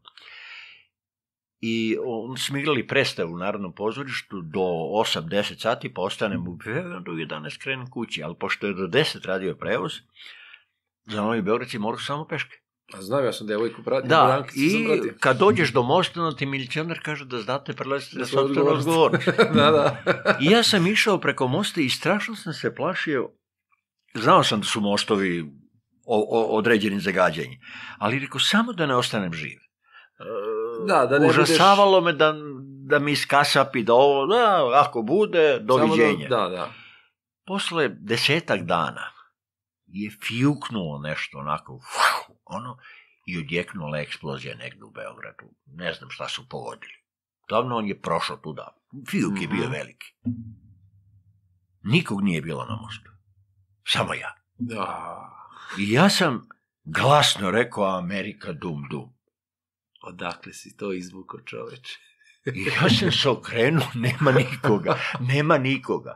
I on smo igrali predstavu u Narodnom pozorištu do osam deset sati, pa ostanem u Beogradu, do jedanaest krenem kući, ali pošto je do deset radio prevoz, za Novi Beograd si morao samo peške. A znam, ja sam devojku pratio. Da, i kad dođeš do mosta, ti milicionar kaže da znate, prelazite na sopstvenu odgovornost. Da, da. I ja sam išao preko mosta i strašno sam se plašio. Znao sam da su mostovi o, o, određeni zagađenji, ali rekao, samo da ne ostanem živ. Da, da ne Užasavalo budeš... me da, da mi iskasapi, da ovo, da, ako bude, doviđenja. Da, da. Posle desetak dana je fjuknulo nešto onako, uf, ono, i odjeknula eksplozija negde u Beogradu. Ne znam šta su pogodili. Davno on je prošao tuda. Fijuk je bio veliki. Nikog nije bilo na mostu. Samo ja. Da. I ja sam glasno rekao Amerika Dum Dum. Odakle si to izvukao, čoveče? I ja sam se okrenuo, nema nikoga. Nema nikoga.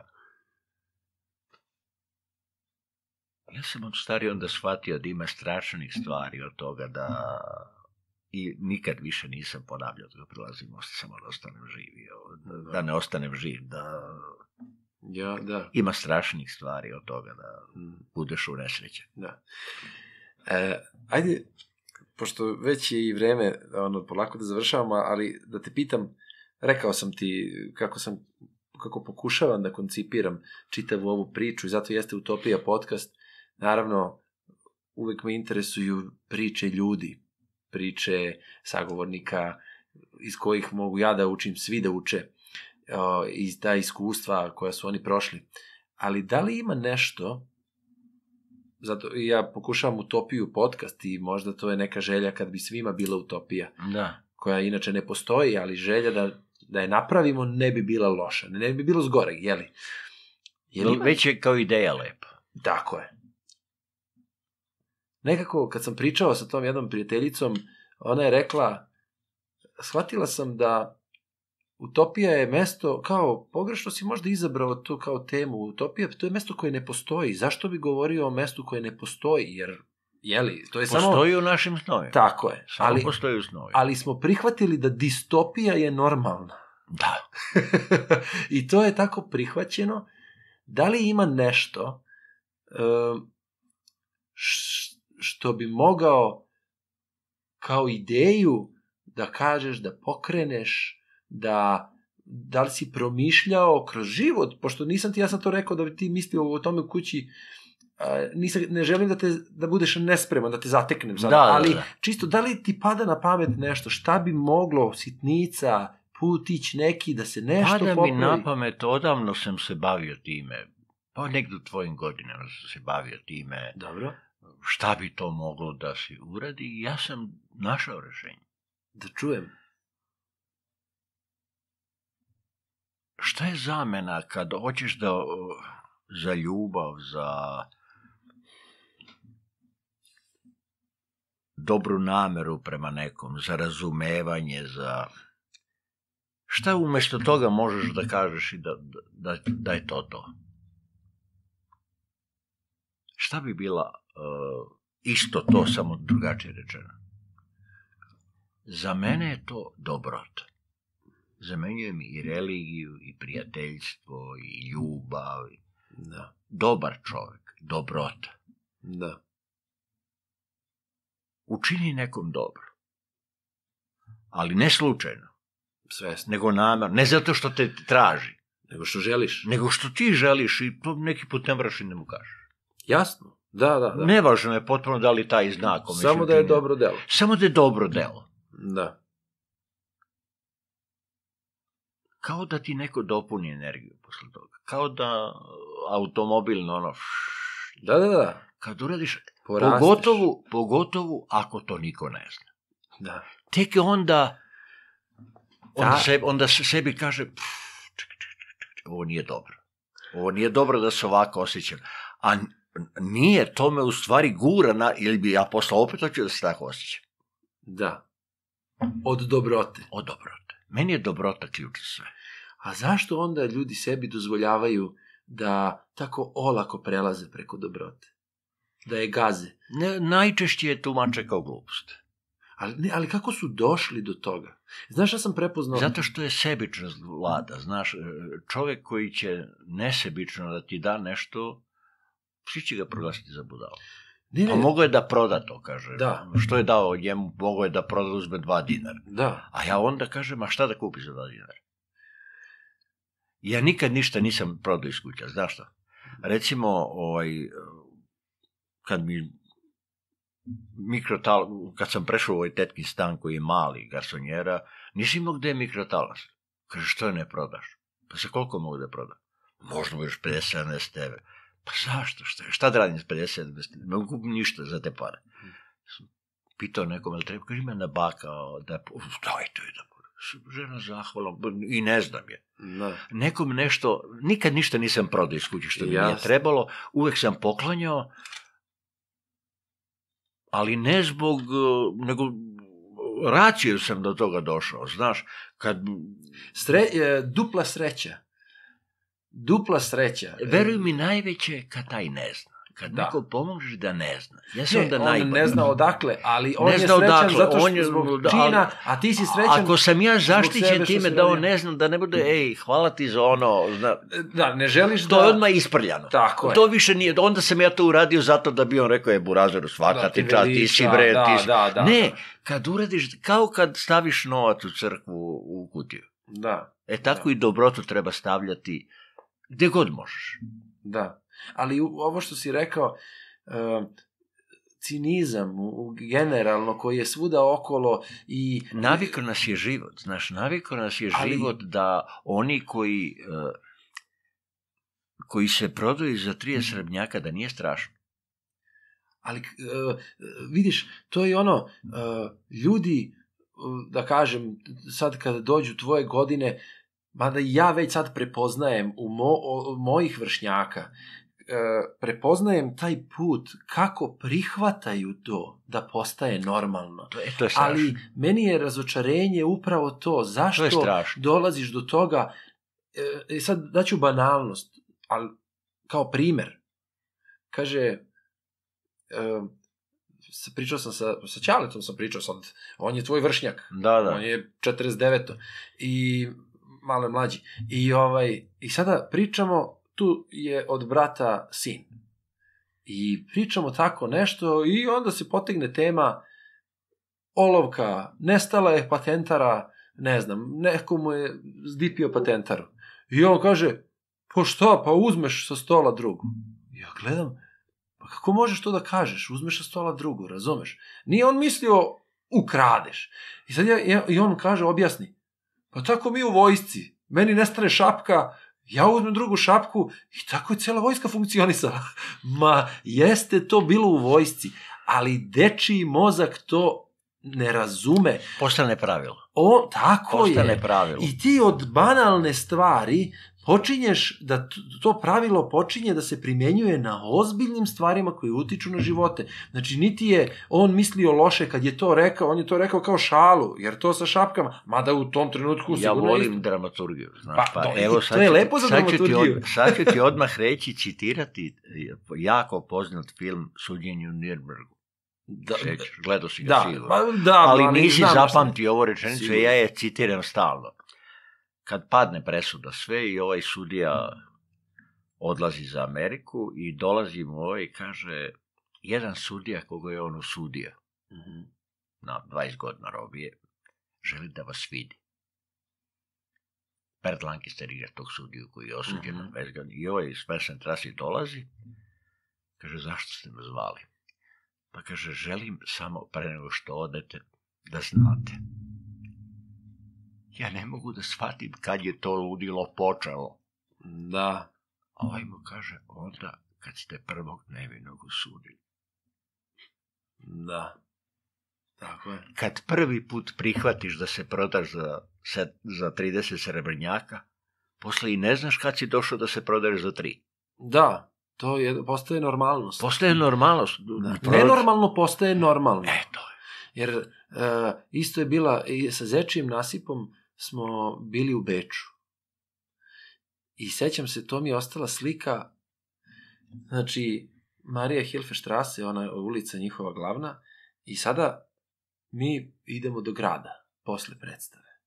Ja sam od stari onda shvatio da ima strašnih stvari od toga da i nikad više nisam ponavljao da ga prilazim, samo da ostanem živio, da, da ne ostanem živ, da... Ja, da. Ima strašnih stvari od toga da budeš unesrećen. Da. E, ajde, pošto već je i vreme, ono, polako da završavamo, ali da te pitam, rekao sam ti kako sam, kako pokušavam da koncipiram čitavu ovu priču i zato jeste Utopija podcast. Naravno, uvek me interesuju priče ljudi, priče sagovornika iz kojih mogu ja da učim, svi da uče, iz ta iskustva koja su oni prošli. Ali da li ima nešto zato i ja pokušavam utopiju podcast i možda to je neka želja kad bi svima bila utopija, Da. koja inače ne postoji, ali želja da, da je napravimo ne bi bila loša, ne bi bilo zgoreg, jeli? Jel ima? Već je kao ideja lepa. Tako je. Nekako, kad sam pričao sa tom jednom prijateljicom, ona je rekla, shvatila sam da utopija je mesto, kao, pogrešno si možda izabrao to kao temu, utopija, to je mesto koje ne postoji. Zašto bi govorio o mestu koje ne postoji? Jer, jeli, to je samo... Postoji u našim snovima. Tako je. Samo ali, postoji u snovima. ali smo prihvatili da distopija je normalna. Da. I to je tako prihvaćeno. Da li ima nešto um, što bi mogao kao ideju da kažeš, da pokreneš, da, da li si promišljao kroz život, pošto nisam ti, ja sam to rekao da bi ti mislio o tome u kući, a, nisam, ne želim da, te, da budeš nespreman, da te zateknem sada, da, ali da, da. čisto, da li ti pada na pamet nešto, šta bi moglo, sitnica, putić neki, da se nešto Pada popravi? mi na pamet, odavno sam se bavio time, pa negdje u tvojim godinama sam se bavio time, Dobro. šta bi to moglo da se uradi, i ja sam našao rešenje. Da čujem. Šta je zamena kad hoćeš da za ljubav, za dobru nameru prema nekom, za razumevanje, za... Šta umjesto toga možeš da kažeš i da, da, da je to to? Šta bi bila uh, isto to, samo drugačije rečeno? Za mene je to dobrota. Zamenjuje mi i religiju, i prijateljstvo, i ljubav. Da. Dobar čovjek, dobrota. Da. Učini nekom dobro. Ali ne slučajno, Svesno. nego namerno. Ne zato što te traži, Nego što želiš. nego što ti želiš i to neki put ne moraš i ne mu kažeš. Jasno. Da, da, da. Nevažno je potpuno da li taj znak. Samo da je dobro delo. Samo da je dobro delo. Da. Kao da ti neko dopuni energiju posle toga. Kao da automobilno ono... Da, da, da. Kad uradiš, Porasteš. pogotovo, pogotovo ako to niko ne zna. Da. Tek onda, onda, Da. sebi, onda se sebi kaže, "Pff, čekaj, čekaj, čekaj, ovo nije dobro. Ovo nije dobro da se ovako osjećam. A n- nije, to me u stvari gura, na, ili bi ja posle opet hoću da se tako osjećam. Da. Od dobrote. O dobrote. Meni je dobrota ključ za sve. A zašto onda ljudi sebi dozvoljavaju da tako olako prelaze preko dobrote? Da je gaze? Ne, najčešće je tumače kao glupost. Ali, ne, ali kako su došli do toga? Znaš šta sam prepoznao? Zato što je sebičnost vlada, znaš, čovjek koji će nesebično da ti da nešto, svi će ga proglasiti za budalu. Ne, ne, Pa mogo je da proda to, kaže. Da. Što je dao njemu, mogo je da proda, uzme dva dinara. Da. A ja onda kažem, a šta da kupi za dva dinara? Ja nikad ništa nisam prodao iz kuća, znaš šta? Recimo, ovaj, kad mi mikrotal, kad sam prešao u ovaj tetkin stan koji je mali, garsonjera, nisi imao gde je mikrotalas. Kaže, što je ne prodaš? Pa sa koliko mogu da prodam? Možda još pedeset sedamdeset evra. Pa zašto? Šta, šta da radim s pedeset sedamdeset evra? Ne mogu kupiti ništa za te pare. Pitao nekom, ali treba, kaže, ima na baka, da, dajte je da žena zahvala, i ne znam je. Da. Nekom nešto, nikad ništa nisam prodao iz kuće što mi nije Jasno. trebalo, uvek sam poklanjao, ali ne zbog, eh, nego racio sam do toga došao, znaš, kad, Sre, e, dupla sreća. Dupla sreća. veruj mi, najveće je kad taj ne zna. Kad Da. neko pomožeš da ne zna. Ja sam Ne, onda on najbolji. ne zna odakle, ali on Ne je zna srećan odakle, zato što on je- zbog da, čina, ali- a ti si srećan. Ako sam ja zbog zaštićen sebe što time si da on radio. ne zna, da ne bude, ej, hvala ti za ono, zna, Da, ne želiš da... to je odmah isprljano. Tako je. To više nije, onda sam ja to uradio zato da bi on rekao, je burazeru, svaka Da, ti ti čast, ti veliča, si bre, da, ti si... da, da, ne, da. kad uradiš, kao kad staviš novac u crkvu u kutiju. Da, E tako Da. i dobrotu treba stavljati gde god možeš. da. Ali u- ovo što si rekao, e, cinizam u, u generalno koji je svuda okolo i... Navikao nas je život, znaš, navikao nas je Ali- život da oni koji, eh, koji se prodaju za trideset srebrnjaka, da nije strašno. Ali uh, vidiš, to je ono, uh, ljudi, uh, da kažem, sad kada dođu tvoje godine, mada ja već sad prepoznajem u mo, o, mojih vršnjaka, uh, prepoznajem taj put kako prihvataju to da postaje normalno. To je, to je strašno. Ali meni je razočarenje upravo to. Zašto to dolaziš do toga? E, sad daću banalnost, ali kao primer. Kaže, e, pričao sam sa, sa Ćaletom, sam pričao sad, on je tvoj vršnjak. Da, da. On je četrdeset deveto i malo je mlađi. I, ovaj, I sada pričamo, tu je od brata sin. I pričamo tako nešto i onda se potegne tema olovka, nestala je patentara, ne znam, neko mu je zdipio patentaru. I on kaže, pa šta, pa uzmeš sa stola drugu. Ja gledam, pa kako možeš to da kažeš, uzmeš sa stola drugu, razumeš? Nije on mislio, ukradeš. I sad ja, ja, i on kaže, objasni, pa tako mi u vojsci, meni nestane šapka, ja uzmem drugu šapku i tako je cijela vojska funkcionisala. Ma, jeste to bilo u vojsci, ali dečiji mozak to ne razume. Postane pravilo. O, tako Postane je. pravilo. I ti od banalne stvari počinješ da to pravilo počinje da se primjenjuje na ozbiljnim stvarima koje utiču na živote. Znači, niti je on mislio loše kad je to rekao, on je to rekao kao šalu, jer to sa šapkama, mada u tom trenutku ja sigurno volim isto. dramaturgiju. Znaš, Pa, pa, to, evo, to je lepo za sad dramaturgiju. Ću od, sad ću ti odmah reći, citirati jako poznat film Suđenje u Nürnbergu. Da, Šeć, gledao si ga da, sigurno. pa, da, ali ali nisi znam zapamtio ovu rečenicu, sigurno. ja je citiram stalno. Kad padne presuda sve i ovaj sudija odlazi za Ameriku i dolazi mu ovaj i kaže, jedan sudija koga je on osudio Mhm. na dvadeset godina robije, želi da vas vidi. Bert Lancaster igra tog sudiju koji je osuđen na Mhm. dvadeset godina. I ovaj Spencer Tracy dolazi, kaže, zašto ste me zvali? Pa kaže, želim samo pre nego što odete da znate. Ja ne mogu da shvatim kad je to ludilo počelo. Da. A ovaj mu kaže, onda kad ste prvog nevinog osudili. Da. Tako je. Kad prvi put prihvatiš da se prodaš za, za trideset srebrnjaka, posle i ne znaš kad si došao da se prodaš za tri. Da. To je, postaje normalnost. Postaje normalnost. Da. Nenormalno postaje normalno. E, to je. Jer uh, isto je bila, i sa zečijim nasipom smo bili u Beču. I sećam se, to mi je ostala slika, znači, Marija Hilfestrasse, ona ulica njihova glavna, i sada mi idemo do grada, posle predstave.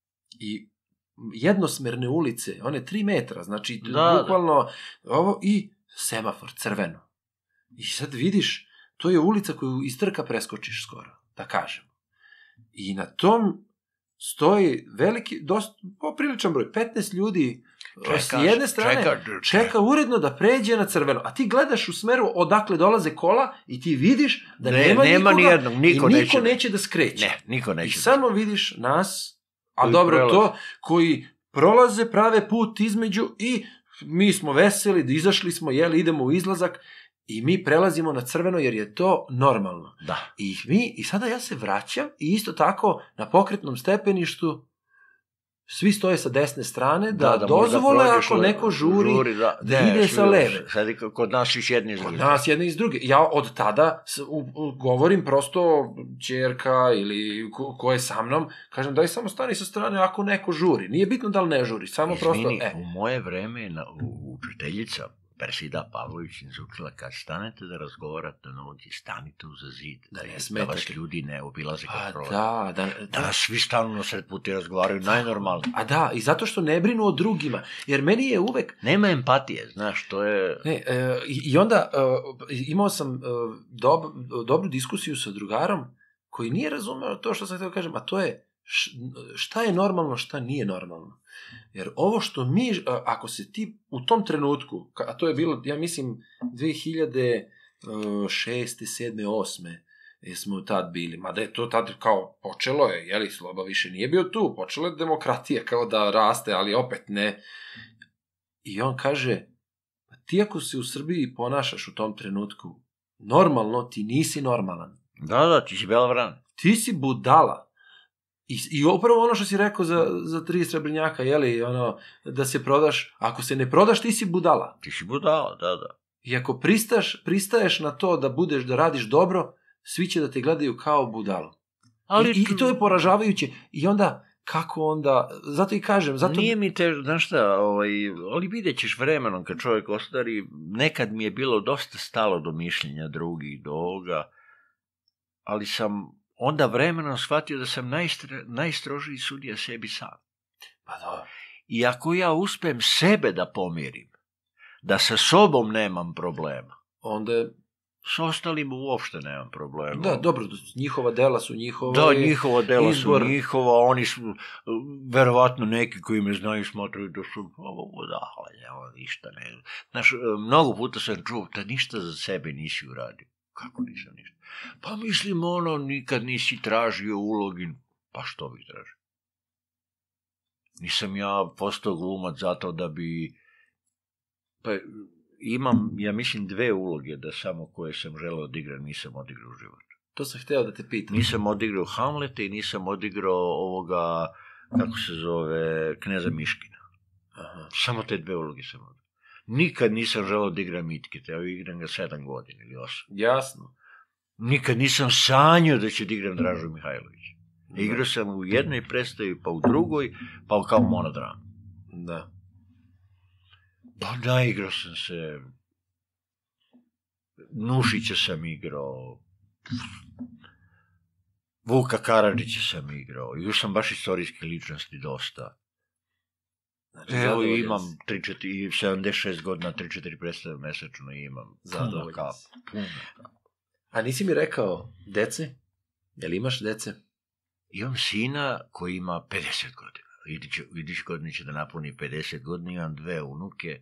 I jednosmerne ulice, one tri metra, znači, Da, bukvalno, ovo, i semafor, crveno. I sad vidiš, to je ulica koju iz trka preskočiš skoro, da kažem. I na tom stoji veliki, dosta, popriličan broj, petnaest ljudi s jedne strane čeka, čeka uredno da pređe na crveno, a ti gledaš u smeru odakle dolaze kola i ti vidiš da ne, nema, nema nikoga nijednog, niko i niko neće, neće da skreće. Ne, niko neće. I samo vidiš nas, a Koji dobro prelaze. to, koji prolaze, prave put između i mi smo veseli, izašli smo, jeli, idemo u izlazak i mi prelazimo na crveno jer je to normalno. Da. I mi, i sada ja se vraćam i isto tako na pokretnom stepeništu svi stoje sa desne strane da, Da, da dozvole možda prođeš ako le- neko žuri, žuri da, da ne, ide svi- sa leve. Sad je kod nas iš jedni iz Kod drugih. nas jedne iz druge. Ja od tada s- u, u, govorim prosto ćerka ili ko, ko je sa mnom, kažem daj samo stani sa strane ako neko žuri. Nije bitno da li ne žuri, samo Izvini, prosto, e. u moje vreme na, u, učiteljica Persida Pavlović izučila kad stanete da razgovarate na ulici, stanite uza zid, Da ne da smetate. vas ljudi ne obilaze A kad prolaze. da, da, da. Danas svi stanu na sred puta i razgovaraju najnormalnije. A da, i zato što ne brinu o drugima. Jer meni je uvek, Nema empatije, znaš, to je... ne, e, i, i onda e, imao sam e, dob, dobru diskusiju sa drugarom koji nije razumeo to što sam htio kažem, a to je š, šta je normalno, šta nije normalno. Jer ovo što mi, a, ako se ti u tom trenutku, ka- a to je bilo, ja mislim, dve hiljade šeste, sedme, osme, jer smo tad bili, mada je to tad kao počelo je, jeli, Sloba više nije bio tu, počela je demokratija kao da raste, ali opet ne. I on kaže, ti ako se u Srbiji ponašaš u tom trenutku normalno, ti nisi normalan. Da, da, ti si bela vrana. Ti si budala. I, i upravo ono što si rekao za, za tri srebrnjaka, jeli, ono, da se prodaš, ako se ne prodaš, ti si budala. Ti si budala, da, da. I ako pristaš, pristaješ na to da budeš, da radiš dobro, svi će da te gledaju kao budalu. Ali, I, I to je poražavajuće. I onda, kako onda, zato i kažem, zato... Nije mi te, znaš šta, ovaj, ali vidjet ćeš vremenom kad čovjek ostari, nekad mi je bilo dosta stalo do mišljenja drugih, do ovoga, ali sam onda vremenom shvatio da sam najstre, najstrožiji sudija sebi sam. Pa da. I ako ja uspem sebe da pomirim, da sa sobom nemam problema, onda s ostalim uopšte nemam problema. Da, dobro, njihova dela su njihova. Da, njihova dela izbor. su njihova, oni su, verovatno neki koji me znaju smatraju da su ovo budale, ovo ništa ne. Znaš, mnogo puta sam čuo da ništa za sebe nisi uradio. Kako nisam ništa? Pa mislim ono, nikad nisi tražio ulogi. Pa što bih tražio? Nisam ja postao glumac zato da bi... Pa imam, ja mislim, dve uloge da samo koje sam želeo odigrati, nisam odigrao u životu. To sam hteo da te pitam. Nisam odigrao Hamleta i nisam odigrao ovoga, kako se zove, Kneza Miškina. Aha. Samo te dve uloge sam odigrao. Nikad nisam želeo da igram Mitketa, evo igram ga sedam godina ili osam. Jasno. Nikad nisam sanjao da ću da igram Dražu Mihajlovića. Igrao sam u jednoj predstavi, pa u drugoj, pa kao monodram. Da. Pa da, igrao sam se... Nušića sam igrao... Vuka Karadžića sam igrao. Još sam baš istorijske ličnosti dosta. Znači, evo imam tri četiri, sedamdeset šest godina, tri četiri predstave mesečno imam. Zadovoljan Puno si. kap, puno kap. A nisi mi rekao, dece? Jel imaš dece? Imam sina koji ima pedeset godina. Idući godin će da napuni pedeset godina, imam dve unuke,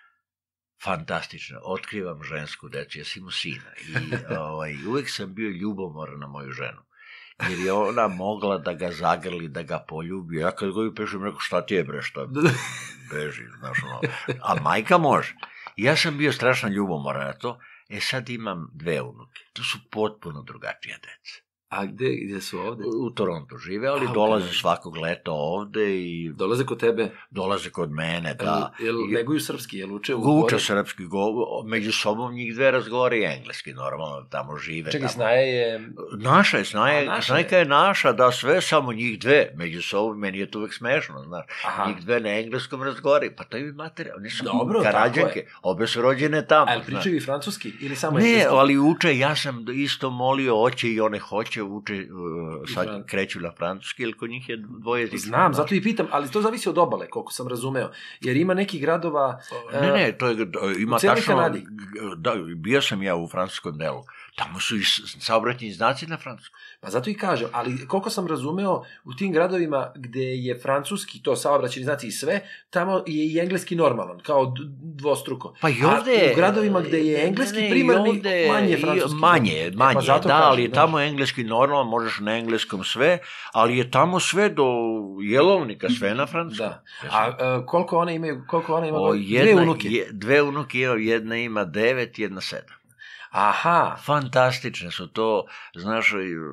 fantastično, otkrivam žensku decu, ja sam imao sina i ovaj, uvek sam bio ljubomoran na moju ženu, jer je ona mogla da ga zagrli, da ga poljubi, ja kad goju pešem, rekao šta ti je bre, šta beži, znaš ono, a majka može. I ja sam bio strašno ljubomoran na to, e sad imam dve unuke, to su potpuno drugačija deca. A gde, gde su ovde? U Torontu žive, ali A, dolaze okay. svakog leta ovde i... Dolaze kod tebe? Dolaze kod mene, da. Jel, jel neguju srpski, jel uče u gore? Uče srpski, go, među sobom njih dve razgovori engleski, normalno, tamo žive. Čekaj, tamo. Snaja je... Naša je, Snaja, naša Snajka je naša, da, sve, samo njih dve, među sobom, meni je to uvek smešno, znaš. Aha. Njih dve na engleskom razgovori, pa to je materija, oni su Dobro, Karađanke, obe su rođene tamo. A jel pričaju i francuski ili samo Ne, engleski? ali uče, ja sam isto molio, hoće i one hoće, uče, sad Fran... kreću na francuski, ili kod njih je dvojezično. Znam, zato i pitam, ali to zavisi od obale, koliko sam razumeo. Jer ima nekih gradova... Ne, ne, to je, ima u cijeloj tačno... Kanadi. Da, bio sam ja u francuskom delu. Tamo su i saobraćajni znaci na francuskom. Pa zato i kažem, ali koliko sam razumeo, u tim gradovima gde je francuski, to saobraćajni znaci i sve, tamo je i engleski normalan, kao dvostruko. Pa i ovde... A u gradovima gde je engleski ne, ne, primarni, ovde, manje je francuski. Manje, manje, pa zato da, kažem, ali je tamo engleski normalan, možeš na engleskom sve, ali je tamo sve do jelovnika, sve na francuskom. Da. A, a koliko one imaju, koliko one imaju? O, jedna, dve unuke? Je, dve unuke, jedna ima devet, jedna sedam. Aha. Fantastične su to, znaš,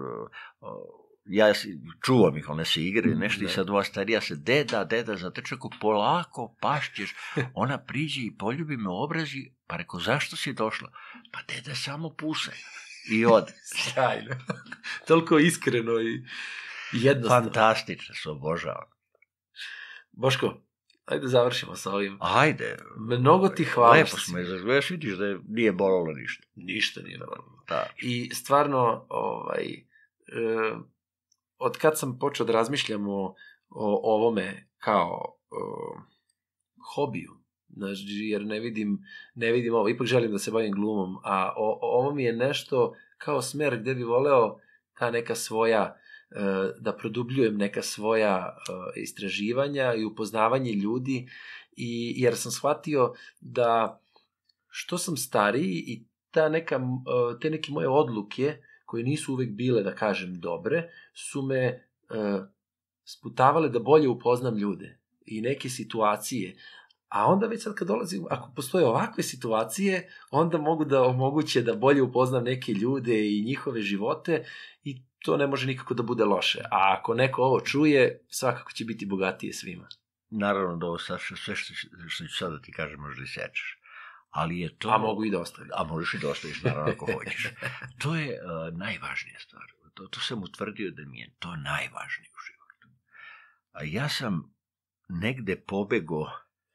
ja čuvam ih, one se igraju, nešto i sad ova starija se, deda, deda, zatrčako, polako, pašćeš, ona priđe i poljubi me obrazi, pa reko, zašto si došla? Pa deda samo pusaj. I ode. Sjajno. Toliko iskreno i jednostavno. Fantastične su, obožavam. Boško, ajde završimo sa ovim. Ajde. Mnogo ti hvala. Lepo smo je zagledaš, vidiš da je, nije bolalo ništa. Ništa nije bolalo. Da. I stvarno, ovaj, e, od kad sam počeo da razmišljam o, o ovome kao o, hobiju, znači, jer ne vidim, ne vidim ovo, ipak želim da se bavim glumom, a o, ovo mi je nešto kao smer gde bi voleo ta neka svoja, da produbljujem neka svoja istraživanja i upoznavanje ljudi, i, jer sam shvatio da što sam stariji i ta neka, te neke moje odluke, koje nisu uvek bile, da kažem, dobre, su me sputavale da bolje upoznam ljude i neke situacije, A onda već sad kad dolazi, ako postoje ovakve situacije, onda mogu da omoguće da bolje upoznam neke ljude i njihove živote i to ne može nikako da bude loše. A ako neko ovo čuje, svakako će biti bogatije svima. Naravno da ovo sad, sve što, što ću sad da ti kažem možda i sečeš. Ali je to... A mogu i da ostavim. A možeš i da ostaviš, naravno, ako hoćeš. To je uh, najvažnija stvar. To, to sam utvrdio da mi je to najvažnije u životu. A ja sam negde pobego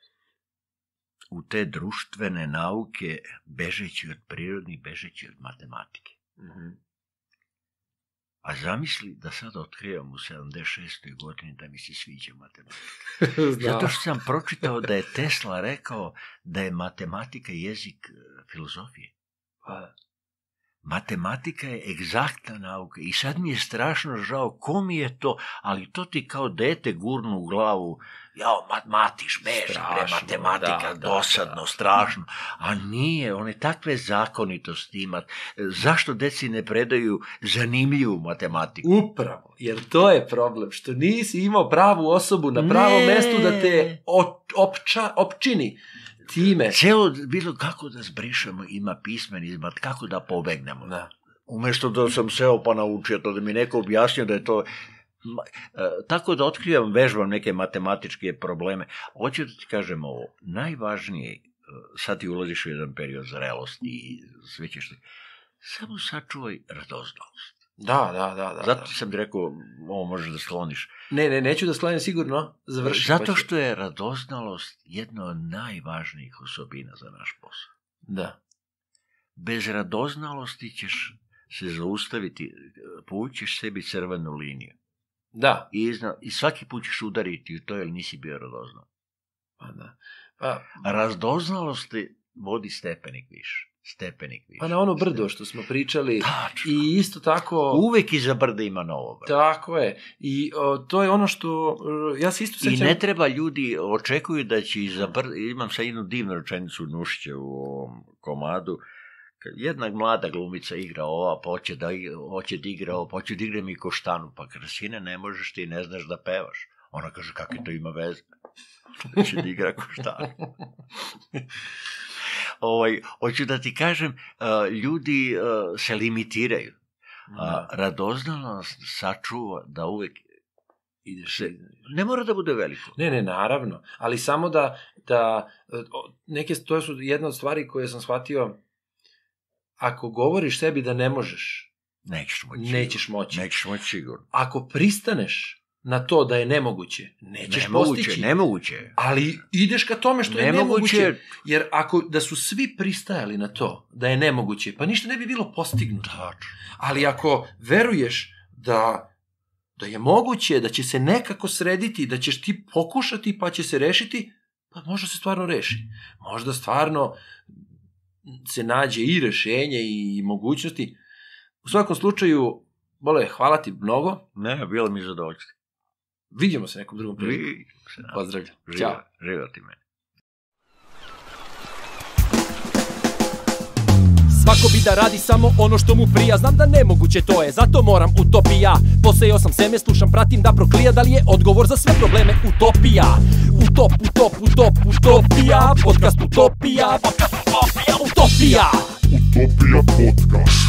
u te društvene nauke bežeći od prirodnih, bežeći od matematike. Mm-hmm. A zamisli da sad otkrivam u sedamdeset šestoj godini da mi se sviđa matematika. Zato što sam pročitao da je Tesla rekao da je matematika jezik filozofije. Pa. Matematika je egzaktna nauka i sad mi je strašno žao ko mi je to, ali to ti kao dete gurnu u glavu, jao, matiš, beža, bre, matematika, da, dosadno, da, da. strašno, a nije, one takve zakonitosti ima. Zašto deci ne predaju zanimljivu matematiku? Upravo, jer to je problem, što nisi imao pravu osobu na pravom ne. mestu da te opča, opčini. Time. Celo bilo kako da zbrišemo ima pismen izmat, kako da pobegnemo. Da. Umesto da sam seo pa naučio to, da mi neko objasnio da je to... Tako da otkrivam, vežbam neke matematičke probleme. Hoću da ti kažem ovo, najvažnije, sad ti ulaziš u jedan period zrelosti i sve ćeš... Samo sačuvaj radoznalost. Da, da, da. da Zato da. sam ti rekao, ovo možeš da skloniš. Ne, ne, neću da sklonim sigurno. Završi. Zato što je radoznalost jedna od najvažnijih osobina za naš posao. Da. Bez radoznalosti ćeš se zaustaviti, povućeš sebi crvenu liniju. Da. I, izna, i svaki put ćeš udariti u to, jer nisi bio radoznal. Pa da. Pa, radoznalost vodi stepenik više. Stepenik više. Pa na ono brdo što smo pričali. Tačno. I isto tako... Uvek iza brda ima novo brdo. Tako je. I o, to je ono što... Ja se isto sećam... I ne treba ljudi, očekuju da će iza brda... Imam sad jednu divnu rečenicu Nušića u ovom komadu. Jedna mlada glumica igra ova, pa hoće da, hoće da igra ovo, pa hoće da igra mi Koštanu. Pa Krasine, ne možeš, ti ne znaš da pevaš. Ona kaže, kakve to ima veze? Hoće da igra Koštanu. Ovaj, hoću da ti kažem, uh, ljudi uh, se limitiraju. Uh, radoznalost sačuva da uvek ideš se... Ne mora da bude veliko. Ne, ne, naravno. Ali samo da, da neke, to su jedna od stvari koje sam shvatio, ako govoriš sebi da ne možeš, nećeš moći. Nećeš moći. Nećeš moći sigurno. Ako pristaneš na to da je nemoguće, nećeš nemoguće, postići. Nemoguće, ali ideš ka tome što nemoguće. je nemoguće. Jer ako da su svi pristajali na to da je nemoguće, pa ništa ne bi bilo postignuto. Tačno. Ali ako veruješ da, da je moguće, da će se nekako srediti, da ćeš ti pokušati pa će se rešiti, pa možda se stvarno reši. Možda stvarno se nađe i rešenje i mogućnosti. U svakom slučaju, Bole, hvala ti mnogo. Ne, bilo mi zadovoljstvo. Vidimo se nekom drugom priliku. Pozdravljam. Ćao. Živio ti meni. Svako bi da radi samo ono što mu prija. Znam da nemoguće to je, zato moram utopija. Posejao sam seme, slušam, pratim da proklija. Da li je odgovor za sve probleme utopija? Utop, utop, utop, utopija. Podcast utopija. Podcast utopija, utopija. Utopija podcast.